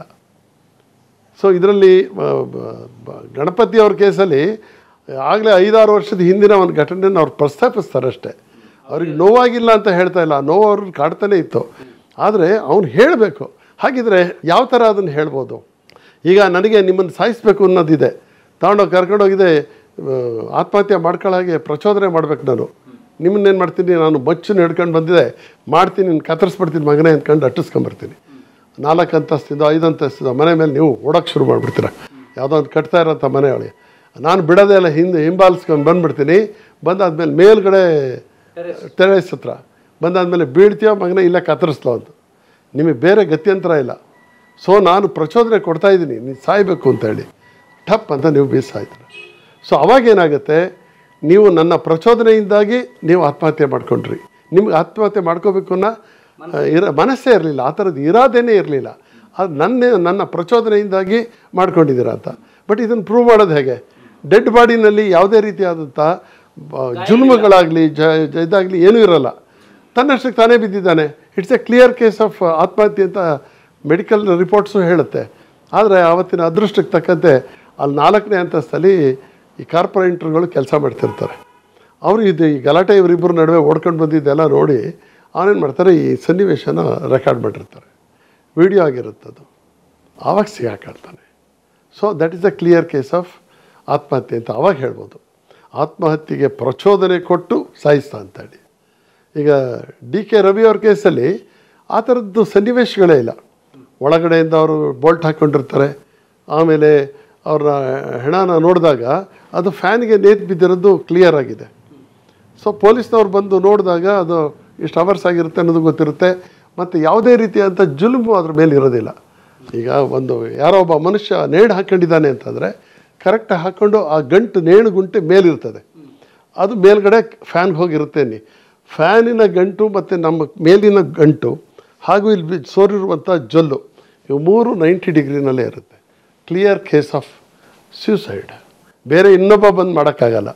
ಸೊ ಇದರಲ್ಲಿ ಗಣಪತಿಯವ್ರ ಕೇಸಲ್ಲಿ ಆಗಲೇ 5-6 ವರ್ಷದ ಹಿಂದಿನ ಒಂದು ಘಟನೆಯನ್ನು ಅವ್ರು ಪ್ರಸ್ತಾಪಿಸ್ತಾರೆ ಅಷ್ಟೇ. ಅವ್ರಿಗೆ ನೋವಾಗಿಲ್ಲ ಅಂತ ಹೇಳ್ತಾ ಇಲ್ಲ, ನೋವು ಅವ್ರಿಗೆ ಕಾಡ್ತಾನೆ ಇತ್ತು. ಆದರೆ ಅವನು ಹೇಳಬೇಕು. ಹಾಗಿದ್ರೆ ಯಾವ ಥರ ಅದನ್ನು ಹೇಳ್ಬೋದು? ಈಗ ನನಗೆ ನಿಮ್ಮನ್ನು ಸಾಯಿಸಬೇಕು ಅನ್ನೋದಿದೆ, ಕರ್ಕೊಂಡೋಗಿದೆ ಆತ್ಮಹತ್ಯೆ ಮಾಡ್ಕೊಳ್ಳೋ ಹಾಗೆ ಪ್ರಚೋದನೆ ಮಾಡ್ಬೇಕು. ನಾನು ನಿಮ್ಮನ್ನೇನು ಮಾಡ್ತೀನಿ, ನಾನು ಬಚ್ಚನ್ನು ಹಿಡ್ಕೊಂಡು ಬಂದಿದೆ, ಮಾಡ್ತೀನಿ, ನಿನ್ನ ಕತ್ತರಿಸ್ಬಿಡ್ತೀನಿ ಮಗನೇ ಅಂದ್ಕೊಂಡು ಅಟ್ಟಿಸ್ಕೊಂಬರ್ತೀನಿ. 4 ಅಂತಸ್ತಿಂದ 5 ಅಂತಸ್ತಿಂದ ಮನೆ ಮೇಲೆ ನೀವು ಓಡೋಕ್ಕೆ ಶುರು ಮಾಡಿಬಿಡ್ತೀರ. ಯಾವುದೋ ಒಂದು ಕಟ್ತಾ ಇರೋಂಥ ಮನೆಯೊಳಗೆ ನಾನು ಬಿಡೋದೇ ಇಲ್ಲ, ಹಿಂಬಾಲಿಸ್ಕೊಂಡು ಬಂದುಬಿಡ್ತೀನಿ. ಬಂದಾದ್ಮೇಲೆ ಮೇಲ್ಗಡೆ ಟೆರೇಸ್ ಹತ್ರ ಬಂದಾದ್ಮೇಲೆ ಬೀಳ್ತೀಯೋ ಮಗನೇ, ಇಲ್ಲ ಕತ್ತರಿಸ್ಲೋ ಅಂತ. ನಿಮಗೆ ಬೇರೆ ಗತ್ಯಂತರ ಇಲ್ಲ. ಸೊ ನಾನು ಪ್ರಚೋದನೆ ಕೊಡ್ತಾಯಿದ್ದೀನಿ, ನೀನು ಸಾಯಬೇಕು ಅಂತೇಳಿ ಟಪ್ ಅಂತ ನೀವು ಬೀಸಾಯ್ತೀರ. ಸೊ ಅವಾಗೇನಾಗುತ್ತೆ, ನೀವು ನನ್ನ ಪ್ರಚೋದನೆಯಿಂದಾಗಿ ನೀವು ಆತ್ಮಹತ್ಯೆ ಮಾಡ್ಕೊಂಡ್ರಿ. ನಿಮ್ಗೆ ಆತ್ಮಹತ್ಯೆ ಮಾಡ್ಕೋಬೇಕು ಅನ್ನೋ ಮನಸ್ಸೇ ಇರಲಿಲ್ಲ, ಆ ಥರದ್ದು ಇರಾದೇನೇ ಇರಲಿಲ್ಲ. ಅದು ನನ್ನ ಪ್ರಚೋದನೆಯಿಂದಾಗಿ ಮಾಡ್ಕೊಂಡಿದ್ದೀರ ಅಂತ. ಬಟ್ ಇದನ್ನು ಪ್ರೂವ್ ಮಾಡೋದು ಹೇಗೆ? ಡೆಡ್ ಬಾಡಿನಲ್ಲಿ ಯಾವುದೇ ರೀತಿಯಾದಂಥ ಜುಲ್ಮುಗಳಾಗಲಿ ಇದಾಗಲಿ ಏನೂ ಇರೋಲ್ಲ. ತನ್ನಷ್ಟಕ್ಕೆ ತಾನೇ ಬಿದ್ದಿದ್ದಾನೆ. It's a clear case of ಆತ್ಮಹತ್ಯೆ ಅಂತ ಮೆಡಿಕಲ್ ರಿಪೋರ್ಟ್ಸು ಹೇಳುತ್ತೆ. ಆದರೆ ಆವತ್ತಿನ ಅದೃಷ್ಟಕ್ಕೆ ತಕ್ಕಂತೆ ಅಲ್ಲಿ 4ನೇ ಅಂತಸ್ತಲ್ಲಿ ಈ ಕಾರ್ಪೊರೇಟರ್ಗಳು ಕೆಲಸ ಮಾಡ್ತಿರ್ತಾರೆ. ಅವರು ಇದು ಈ ಗಲಾಟೆ ಇವರಿಬ್ಬರು ನಡುವೆ ಓಡ್ಕೊಂಡು ಬಂದಿದ್ದೆಲ್ಲ ನೋಡಿ ಅವನೇನು ಮಾಡ್ತಾರೆ, ಈ ಸನ್ನಿವೇಶನ ರೆಕಾರ್ಡ್ ಮಾಡಿರ್ತಾರೆ, ವಿಡಿಯೋ ಆಗಿರುತ್ತದು. ಆವಾಗ ಸಿಗಾಕಾಡ್ತಾನೆ. So that is a clear case of ಆತ್ಮಹತ್ಯೆ ಅಂತ ಆವಾಗ ಹೇಳ್ಬೋದು. ಆತ್ಮಹತ್ಯೆಗೆ ಪ್ರಚೋದನೆ ಕೊಟ್ಟು ಸಾಯಿಸ್ತಾ ಅಂತೇಳಿ. ಈಗ DK ರವಿ ಅವ್ರ ಕೇಸಲ್ಲಿ ಆ ಥರದ್ದು ಸನ್ನಿವೇಶಗಳೇ ಇಲ್ಲ. ಒಳಗಡೆಯಿಂದ ಅವರು ಬೋಲ್ಟ್ ಹಾಕ್ಕೊಂಡಿರ್ತಾರೆ. ಆಮೇಲೆ ಅವ್ರ ಹೆಣನ ನೋಡಿದಾಗ ಅದು ಫ್ಯಾನ್ಗೆ ನೇತು ಬಿದ್ದಿರೋದು ಕ್ಲಿಯರ್ ಆಗಿದೆ. ಸೊ ಪೊಲೀಸ್ನವ್ರು ಬಂದು ನೋಡಿದಾಗ ಅದು ಎಷ್ಟು ಅವರ್ಸ್ ಆಗಿರುತ್ತೆ ಅನ್ನೋದು ಗೊತ್ತಿರುತ್ತೆ. ಮತ್ತು ಯಾವುದೇ ರೀತಿಯಾದಂಥ ಜುಲುಮು ಅದ್ರ ಮೇಲೆ ಇರೋದಿಲ್ಲ. ಈಗ ಯಾರೋ ಒಬ್ಬ ಮನುಷ್ಯ ನೇಣು ಹಾಕ್ಕೊಂಡಿದ್ದಾನೆ ಅಂತಂದರೆ ಕರೆಕ್ಟಾಗಿ ಹಾಕ್ಕೊಂಡು ಆ ನೇಣು ಗುಂಟೆ ಮೇಲಿರ್ತದೆ, ಅದು ಮೇಲ್ಗಡೆ ಫ್ಯಾನ್ಗೆ ಹೋಗಿರುತ್ತೆ. ಫ್ಯಾನಿನ ಗಂಟು ಮತ್ತು ನಮ್ಮ ಮೇಲಿನ ಗಂಟು ಹಾಗೂ ಇಲ್ಲಿ ಸೋರಿರುವಂಥ ಜೊಲ್ಲು ಇವು 3 90 ಡಿಗ್ರಿನಲ್ಲೇ ಇರುತ್ತೆ. Clear case of suicide. ಬೇರೆ ಇನ್ನೊಬ್ಬ ಬಂದು ಮಾಡೋಕ್ಕಾಗಲ್ಲ.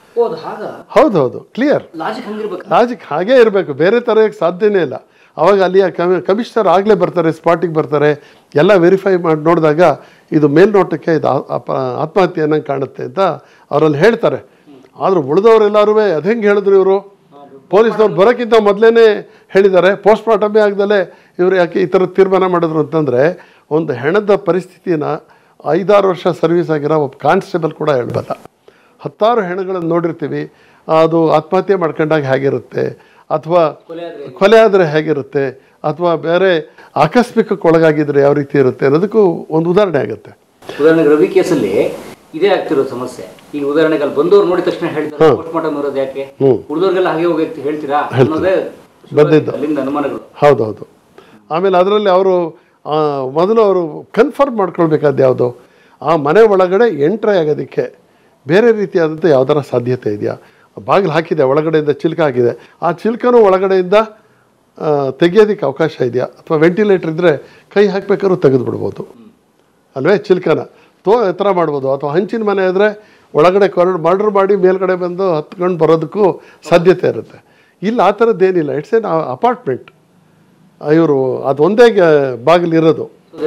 ಹೌದೌದು, ಕ್ಲಿಯರ್ ಲಾಜಿಕ್ ಹಾಗೇ ಇರಬೇಕು, ಬೇರೆ ಥರಕ್ಕೆ ಸಾಧ್ಯನೇ ಇಲ್ಲ. ಆವಾಗ ಅಲ್ಲಿಯ ಕಮಿಷನರ್ ಆಗಲೇ ಬರ್ತಾರೆ, ಸ್ಪಾಟಿಗೆ ಬರ್ತಾರೆ, ಎಲ್ಲ ವೆರಿಫೈ ಮಾಡಿ ನೋಡಿದಾಗ ಇದು ಮೇಲ್ನೋಟಕ್ಕೆ ಇದು ಆತ್ಮಹತ್ಯೆ ಅನ್ನಂಗೆ ಕಾಣುತ್ತೆ ಅಂತ ಅವರಲ್ಲಿ ಹೇಳ್ತಾರೆ. ಆದರೂ ಉಳಿದವರೆಲ್ಲರೂ ಅದು ಹೆಂಗೆ ಹೇಳಿದ್ರು ಇವರು, ಪೊಲೀಸ್ನವ್ರು ಬರೋಕ್ಕಿಂತ ಮೊದಲೇ ಹೇಳಿದ್ದಾರೆ. ಪೋಸ್ಟ್ ಮಾರ್ಟಮೇ ಆಗದಲ್ಲೇ ಇವರು ಯಾಕೆ ಈ ಥರದ ತೀರ್ಮಾನ ಮಾಡಿದ್ರು ಅಂತಂದರೆ, ಒಂದು ಹೆಣದ ಪರಿಸ್ಥಿತಿನ 5-6 ವರ್ಷ ಸರ್ವಿಸ್ ಆಗಿರೋ ಒಬ್ಬ ಕಾನ್ಸ್ಟೇಬಲ್ ಕೂಡ ಹೇಳ್ಬಲ್ಲ. 10 ಹೆಣಗಳನ್ನು ನೋಡಿರ್ತೀವಿ, ಅದು ಆತ್ಮಹತ್ಯೆ ಮಾಡ್ಕೊಂಡಾಗ ಹೇಗಿರುತ್ತೆ, ಅಥವಾ ಕೊಲೆ ಆದರೆ ಹೇಗಿರುತ್ತೆ, ಅಥವಾ ಬೇರೆ ಆಕಸ್ಮಿಕಕ್ಕೆ ಒಳಗಾಗಿದ್ರೆ ಯಾವ ರೀತಿ ಇರುತ್ತೆ ಅನ್ನೋದಕ್ಕೂ ಒಂದು ಉದಾಹರಣೆ ಆಗುತ್ತೆ. ಉದಾಹರಣೆಗೆ ರವಿ ಕೇಸಲ್ಲಿ ಇದೇ ಆಗ್ತಿರೋ ಸಮಸ್ಯೆ. ಈಗ ಉದಾಹರಣೆಗೆ ಅಲ್ಲಿ ಬಂದವ್ರು ನೋಡಿದ ತಕ್ಷಣ ಹೇಳ್ತಾರೆ ಪೋಸ್ಟ್ ಮಾರ್ಟಮ್ ಇರೋದು ಯಾಕೆ, ಉಳಿದವ್ರಿಗೆಲ್ಲ ಹಾಗೆ ಹೋಗಿ ಹೇಳ್ತೀರಾ ಅನ್ನೋದೇ ಬಂದಿದ್ದು ಅಲ್ಲಿಂದ ಅನುಮಾನಗಳು. ಹೌದೌದು. ಆಮೇಲೆ ಅದರಲ್ಲಿ ಅವರು ಮೊದಲು ಅವರು ಕನ್ಫರ್ಮ್ ಮಾಡ್ಕೊಳ್ಬೇಕಾದ ಯಾವುದು, ಆ ಮನೆ ಒಳಗಡೆ ಎಂಟ್ರಿ ಆಗೋದಕ್ಕೆ ಬೇರೆ ರೀತಿಯಾದಂಥ ಯಾವ್ದಾರ ಸಾಧ್ಯತೆ ಇದೆಯಾ. ಬಾಗಿಲು ಹಾಕಿದೆ, ಒಳಗಡೆಯಿಂದ ಚಿಲ್ಕ ಹಾಕಿದೆ, ಆ ಚಿಲ್ಕನೂ ಒಳಗಡೆಯಿಂದ ತೆಗಿಯೋದಕ್ಕೆ ಅವಕಾಶ ಇದೆಯಾ, ಅಥವಾ ವೆಂಟಿಲೇಟರ್ ಇದ್ದರೆ ಕೈ ಹಾಕ್ಬೇಕಾದ್ರೂ ತೆಗೆದು ಬಿಡ್ಬೋದು ಅಲ್ವೇ, ಚಿಲ್ಕನ ಎತ್ತರ ಮಾಡ್ಬೋದು. ಅಥವಾ ಹಂಚಿನ ಮನೆ ಇದ್ದರೆ ಒಳಗಡೆ ಮರ್ಡರ್ ಮಾಡಿ ಮೇಲ್ಗಡೆ ಬಂದು ಹತ್ಕೊಂಡು ಬರೋದಕ್ಕೂ ಸಾಧ್ಯತೆ ಇರುತ್ತೆ. ಇಲ್ಲ, ಆ ಥರದ್ದೇನಿಲ್ಲ. It's an apartment. ಇವರು ಅದು ಒಂದೇ ಬಾಗಿಲಿರೋದು,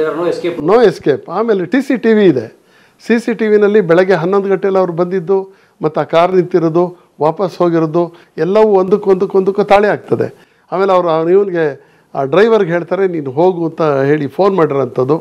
ನೋ ಎಸ್ಕೇಪ್. ಆಮೇಲೆ CCTV ಇದೆ. CCTVನಲ್ಲಿ ಬೆಳಗ್ಗೆ 11 ಗಂಟೆಯಲ್ಲಿ ಅವ್ರು ಬಂದಿದ್ದು ಮತ್ತು ಆ ಕಾರ್ ನಿಂತಿರೋದು, ವಾಪಸ್ ಹೋಗಿರೋದು ಎಲ್ಲವೂ ಒಂದಕ್ಕೊಂದಕ್ಕೂ ತಾಳೆ ಆಗ್ತದೆ. ಆಮೇಲೆ ಅವರು ಇವನಿಗೆ ಆ ಡ್ರೈವರ್ಗೆ ಹೇಳ್ತಾರೆ ನೀನು ಹೋಗು ಅಂತ ಹೇಳಿ ಫೋನ್ ಮಾಡಿರೋಂಥದ್ದು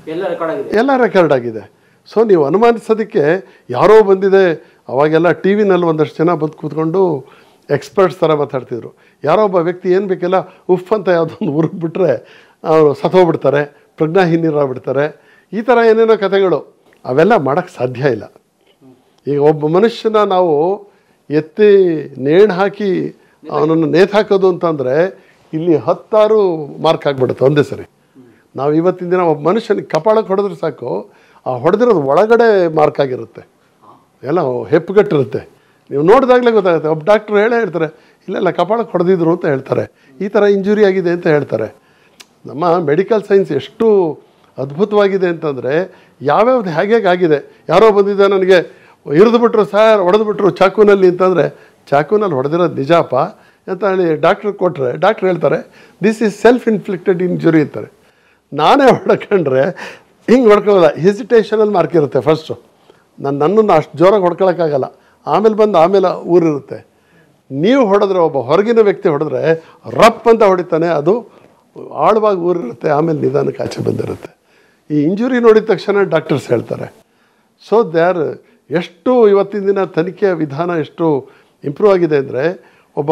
ಎಲ್ಲ ರೆಕಾರ್ಡ್ ಆಗಿದೆ. ಸೊ ನೀವು ಅನುಮಾನಿಸೋದಕ್ಕೆ ಯಾರೋ ಬಂದಿದೆ. ಅವಾಗೆಲ್ಲ TV ನಲ್ಲಿ ಒಂದಷ್ಟು ಜನ ಬಂದು ಕೂತ್ಕೊಂಡು ಎಕ್ಸ್ಪರ್ಟ್ಸ್ ಥರ ಮಾತಾಡ್ತಿದ್ರು. ಯಾರೋ ಒಬ್ಬ ವ್ಯಕ್ತಿ ಏನು ಬೇಕೆಲ್ಲ ಉಫ್ ಅಂತ ಯಾವುದೊಂದು ಉರುಗ್ಬಿಟ್ರೆ ಅವರು ಸತ್ತೋಗ್ಬಿಡ್ತಾರೆ, ಪ್ರಜ್ಞಾಹೀನರಾಗ್ಬಿಡ್ತಾರೆ. ಈ ಥರ ಏನೇನೋ ಕಥೆಗಳು, ಅವೆಲ್ಲ ಮಾಡೋಕ್ಕೆ ಸಾಧ್ಯ ಇಲ್ಲ. ಈಗ ಒಬ್ಬ ಮನುಷ್ಯನ ನಾವು ಎತ್ತಿ ನೇಣು ಹಾಕಿ ಅವನನ್ನು ನೇತು ಹಾಕೋದು ಅಂತಂದರೆ ಇಲ್ಲಿ 10 ಮಾರ್ಕ್ ಆಗಿಬಿಡುತ್ತೆ ಒಂದೇ ಸರಿ. ನಾವು ಇವತ್ತಿನ ದಿನ ಒಬ್ಬ ಮನುಷ್ಯನಿಗೆ ಕಪಾಳಕ್ಕೆ ಹೊಡೆದ್ರೆ ಸಾಕು, ಆ ಹೊಡೆದಿರೋದು ಒಳಗಡೆ ಮಾರ್ಕ್ ಆಗಿರುತ್ತೆ, ಎಲ್ಲ ಹೆಪ್ಪುಗಟ್ಟಿರುತ್ತೆ. ನೀವು ನೋಡಿದಾಗಲೇ ಗೊತ್ತಾಗುತ್ತೆ. ಒಬ್ಬ ಡಾಕ್ಟ್ರು ಹೇಳ್ತಾರೆ ಇಲ್ಲ ಕಪಾಳಕ್ಕೆ ಹೊಡೆದಿದ್ರು ಅಂತ ಹೇಳ್ತಾರೆ, ಈ ಥರ ಇಂಜುರಿ ಆಗಿದೆ ಅಂತ ಹೇಳ್ತಾರೆ. ನಮ್ಮ ಮೆಡಿಕಲ್ ಸೈನ್ಸ್ ಎಷ್ಟು ಅದ್ಭುತವಾಗಿದೆ ಅಂತಂದರೆ ಯಾವ್ಯಾವ್ದು ಹೇಗೆ ಆಗಿದೆ. ಯಾರೋ ಬಂದಿದ್ದ ನನಗೆ ಇರಿದುಬಿಟ್ರು ಸರ್, ಹೊಡೆದ್ಬಿಟ್ರು ಚಾಕುನಲ್ಲಿ ಅಂತಂದರೆ ಚಾಕುನಲ್ಲಿ ಹೊಡೆದಿರೋದು ನಿಜಾಪ ಅಂತ ಹೇಳಿ ಡಾಕ್ಟ್ರಿಗೆ ಕೊಟ್ಟರೆ ಡಾಕ್ಟ್ರು ಹೇಳ್ತಾರೆ this is self inflicted injury ಅಂತಾರೆ. ನಾನೇ ಹೊಡ್ಕೊಂಡ್ರೆ ಹಿಂಗೆ ಹೊಡ್ಕೊಳ್ಳಲ್ಲ, ಹೆಸಿಟೇಷನಲ್ಲಿ ಮಾರ್ಕ್ ಇರುತ್ತೆ. ಫಸ್ಟು ನನ್ನನ್ನು ಅಷ್ಟು ಜೋರಾಗಿ ಹೊಡ್ಕೊಳಕ್ಕಾಗಲ್ಲ, ಆಮೇಲೆ ಊರಿರುತ್ತೆ. ನೀವು ಹೊಡೆದ್ರೆ, ಒಬ್ಬ ಹೊರಗಿನ ವ್ಯಕ್ತಿ ಹೊಡೆದ್ರೆ ರಪ್ ಅಂತ ಹೊಡಿತಾನೆ, ಅದು ಆಳವಾಗಿ ಊರಿರುತ್ತೆ, ಆಮೇಲೆ ನಿಧಾನಕ್ಕೆ ಆಚೆ ಬಂದಿರುತ್ತೆ. ಈ ಇಂಜುರಿ ನೋಡಿದ ತಕ್ಷಣ ಡಾಕ್ಟರ್ಸ್ ಹೇಳ್ತಾರೆ. ಸೊ ಎಷ್ಟು ಇವತ್ತಿನ ದಿನ ತನಿಖೆಯ ವಿಧಾನ ಎಷ್ಟು ಇಂಪ್ರೂವ್ ಆಗಿದೆ ಅಂದರೆ, ಒಬ್ಬ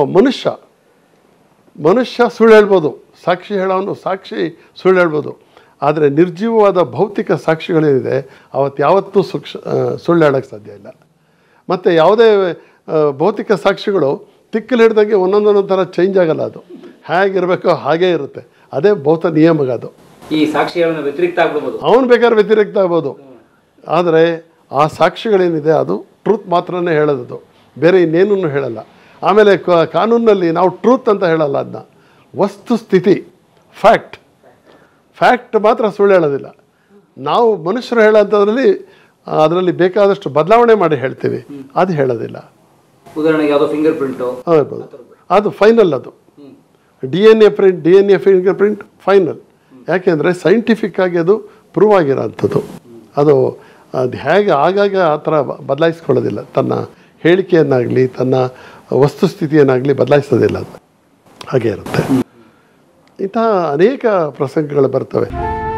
ಮನುಷ್ಯ ಸುಳ್ಳು ಹೇಳ್ಬೋದು, ಸಾಕ್ಷಿ ಹೇಳೋನು ಸಾಕ್ಷಿ ಸುಳ್ಳು ಹೇಳ್ಬೋದು. ಆದರೆ ನಿರ್ಜೀವವಾದ ಭೌತಿಕ ಸಾಕ್ಷಿಗಳೇನಿದೆ ಅವತ್ತು ಯಾವತ್ತೂ ಸುಳ್ಳು ಹೇಳೋಕ್ಕೆ ಸಾಧ್ಯ ಇಲ್ಲ. ಮತ್ತು ಯಾವುದೇ ಭೌತಿಕ ಸಾಕ್ಷಿಗಳು ತಿಕ್ಕಲು ಹಿಡ್ದಂಗೆ ಒಂದೊಂದೊಂದು ಥರ ಚೇಂಜ್ ಆಗಲ್ಲ, ಅದು ಹೇಗಿರಬೇಕೋ ಹಾಗೇ ಇರುತ್ತೆ. ಅದೇ ಭೌತ ನಿಯಮಗ. ಅದು ಈ ಸಾಕ್ಷಿಗಳನ್ನು ವ್ಯತಿರಿಕ್ತ ಆಗ್ಬೋದು, ಅವನು ಬೇಕಾದ್ರೆ ವ್ಯತಿರಿಕ್ತ ಆಗ್ಬೋದು. ಆದರೆ ಆ ಸಾಕ್ಷಿಗಳೇನಿದೆ ಅದು ಟ್ರೂತ್ ಮಾತ್ರನೇ ಹೇಳೋದು, ಬೇರೆ ಇನ್ನೇನೂ ಹೇಳಲ್ಲ. ಆಮೇಲೆ ಕಾನೂನಲ್ಲಿ ನಾವು ಟ್ರೂತ್ ಅಂತ ಹೇಳಲ್ಲ, ಅದನ್ನ ವಸ್ತುಸ್ಥಿತಿ ಫ್ಯಾಕ್ಟ್ ಮಾತ್ರ ಸುಳ್ಳು ಹೇಳೋದಿಲ್ಲ. ನಾವು ಮನುಷ್ಯರು ಹೇಳೋಂಥದ್ರಲ್ಲಿ ಅದರಲ್ಲಿ ಬೇಕಾದಷ್ಟು ಬದಲಾವಣೆ ಮಾಡಿ ಹೇಳ್ತೀವಿ, ಅದು ಹೇಳೋದಿಲ್ಲ. ಉದಾಹರಣೆಗೆ ಯಾವುದೋ ಫಿಂಗರ್ ಪ್ರಿಂಟು ಅದು ಫೈನಲ್. ಅದು DNA ಫಿಂಗರ್ ಪ್ರಿಂಟ್ ಫೈನಲ್. ಯಾಕೆಂದರೆ ಸೈಂಟಿಫಿಕ್ ಆಗಿ ಅದು ಪ್ರೂವ್ ಆಗಿರೋಂಥದ್ದು. ಅದು ಅದು ಹೇಗೆ ಆಗಾಗ ಆ ಥರ ಬದಲಾಯಿಸ್ಕೊಳ್ಳೋದಿಲ್ಲ, ತನ್ನ ಹೇಳಿಕೆಯನ್ನಾಗಲಿ ತನ್ನ ವಸ್ತುಸ್ಥಿತಿಯನ್ನಾಗಲಿ ಬದಲಾಯಿಸೋದಿಲ್ಲ, ಅದು ಹಾಗೆ ಇರುತ್ತೆ. ಇಂತಹ ಅನೇಕ ಪ್ರಸಂಗಗಳು ಬರ್ತವೆ.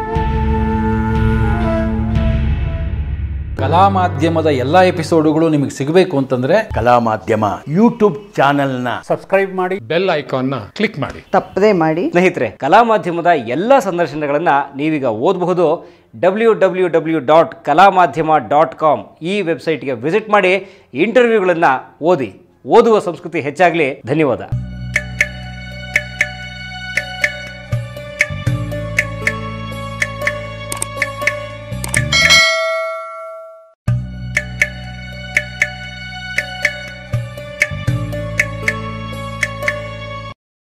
ಕಲಾ ಮಾಧ್ಯಮದ ಎಲ್ಲ ಎಪಿಸೋಡುಗಳು ನಿಮಗೆ ಸಿಗಬೇಕು ಅಂತಂದ್ರೆ ಕಲಾ ಮಾಧ್ಯಮ ಯೂಟ್ಯೂಬ್ ಚಾನೆಲ್ನ ಸಬ್ಸ್ಕ್ರೈಬ್ ಮಾಡಿ, ಬೆಲ್ ಐಕಾನ್ನ ಕ್ಲಿಕ್ ಮಾಡಿ, ತಪ್ಪದೇ ಮಾಡಿ. ಸ್ನೇಹಿತರೆ, ಕಲಾ ಮಾಧ್ಯಮದ ಎಲ್ಲ ಸಂದರ್ಶನಗಳನ್ನು ನೀವೀಗ ಓದಬಹುದು. www.kalamadhyama.com ಈ ವೆಬ್ಸೈಟ್ಗೆ ವಿಸಿಟ್ ಮಾಡಿ ಇಂಟರ್ವ್ಯೂಗಳನ್ನು ಓದಿ. ಓದುವ ಸಂಸ್ಕೃತಿ ಹೆಚ್ಚಾಗಲಿ. ಧನ್ಯವಾದ.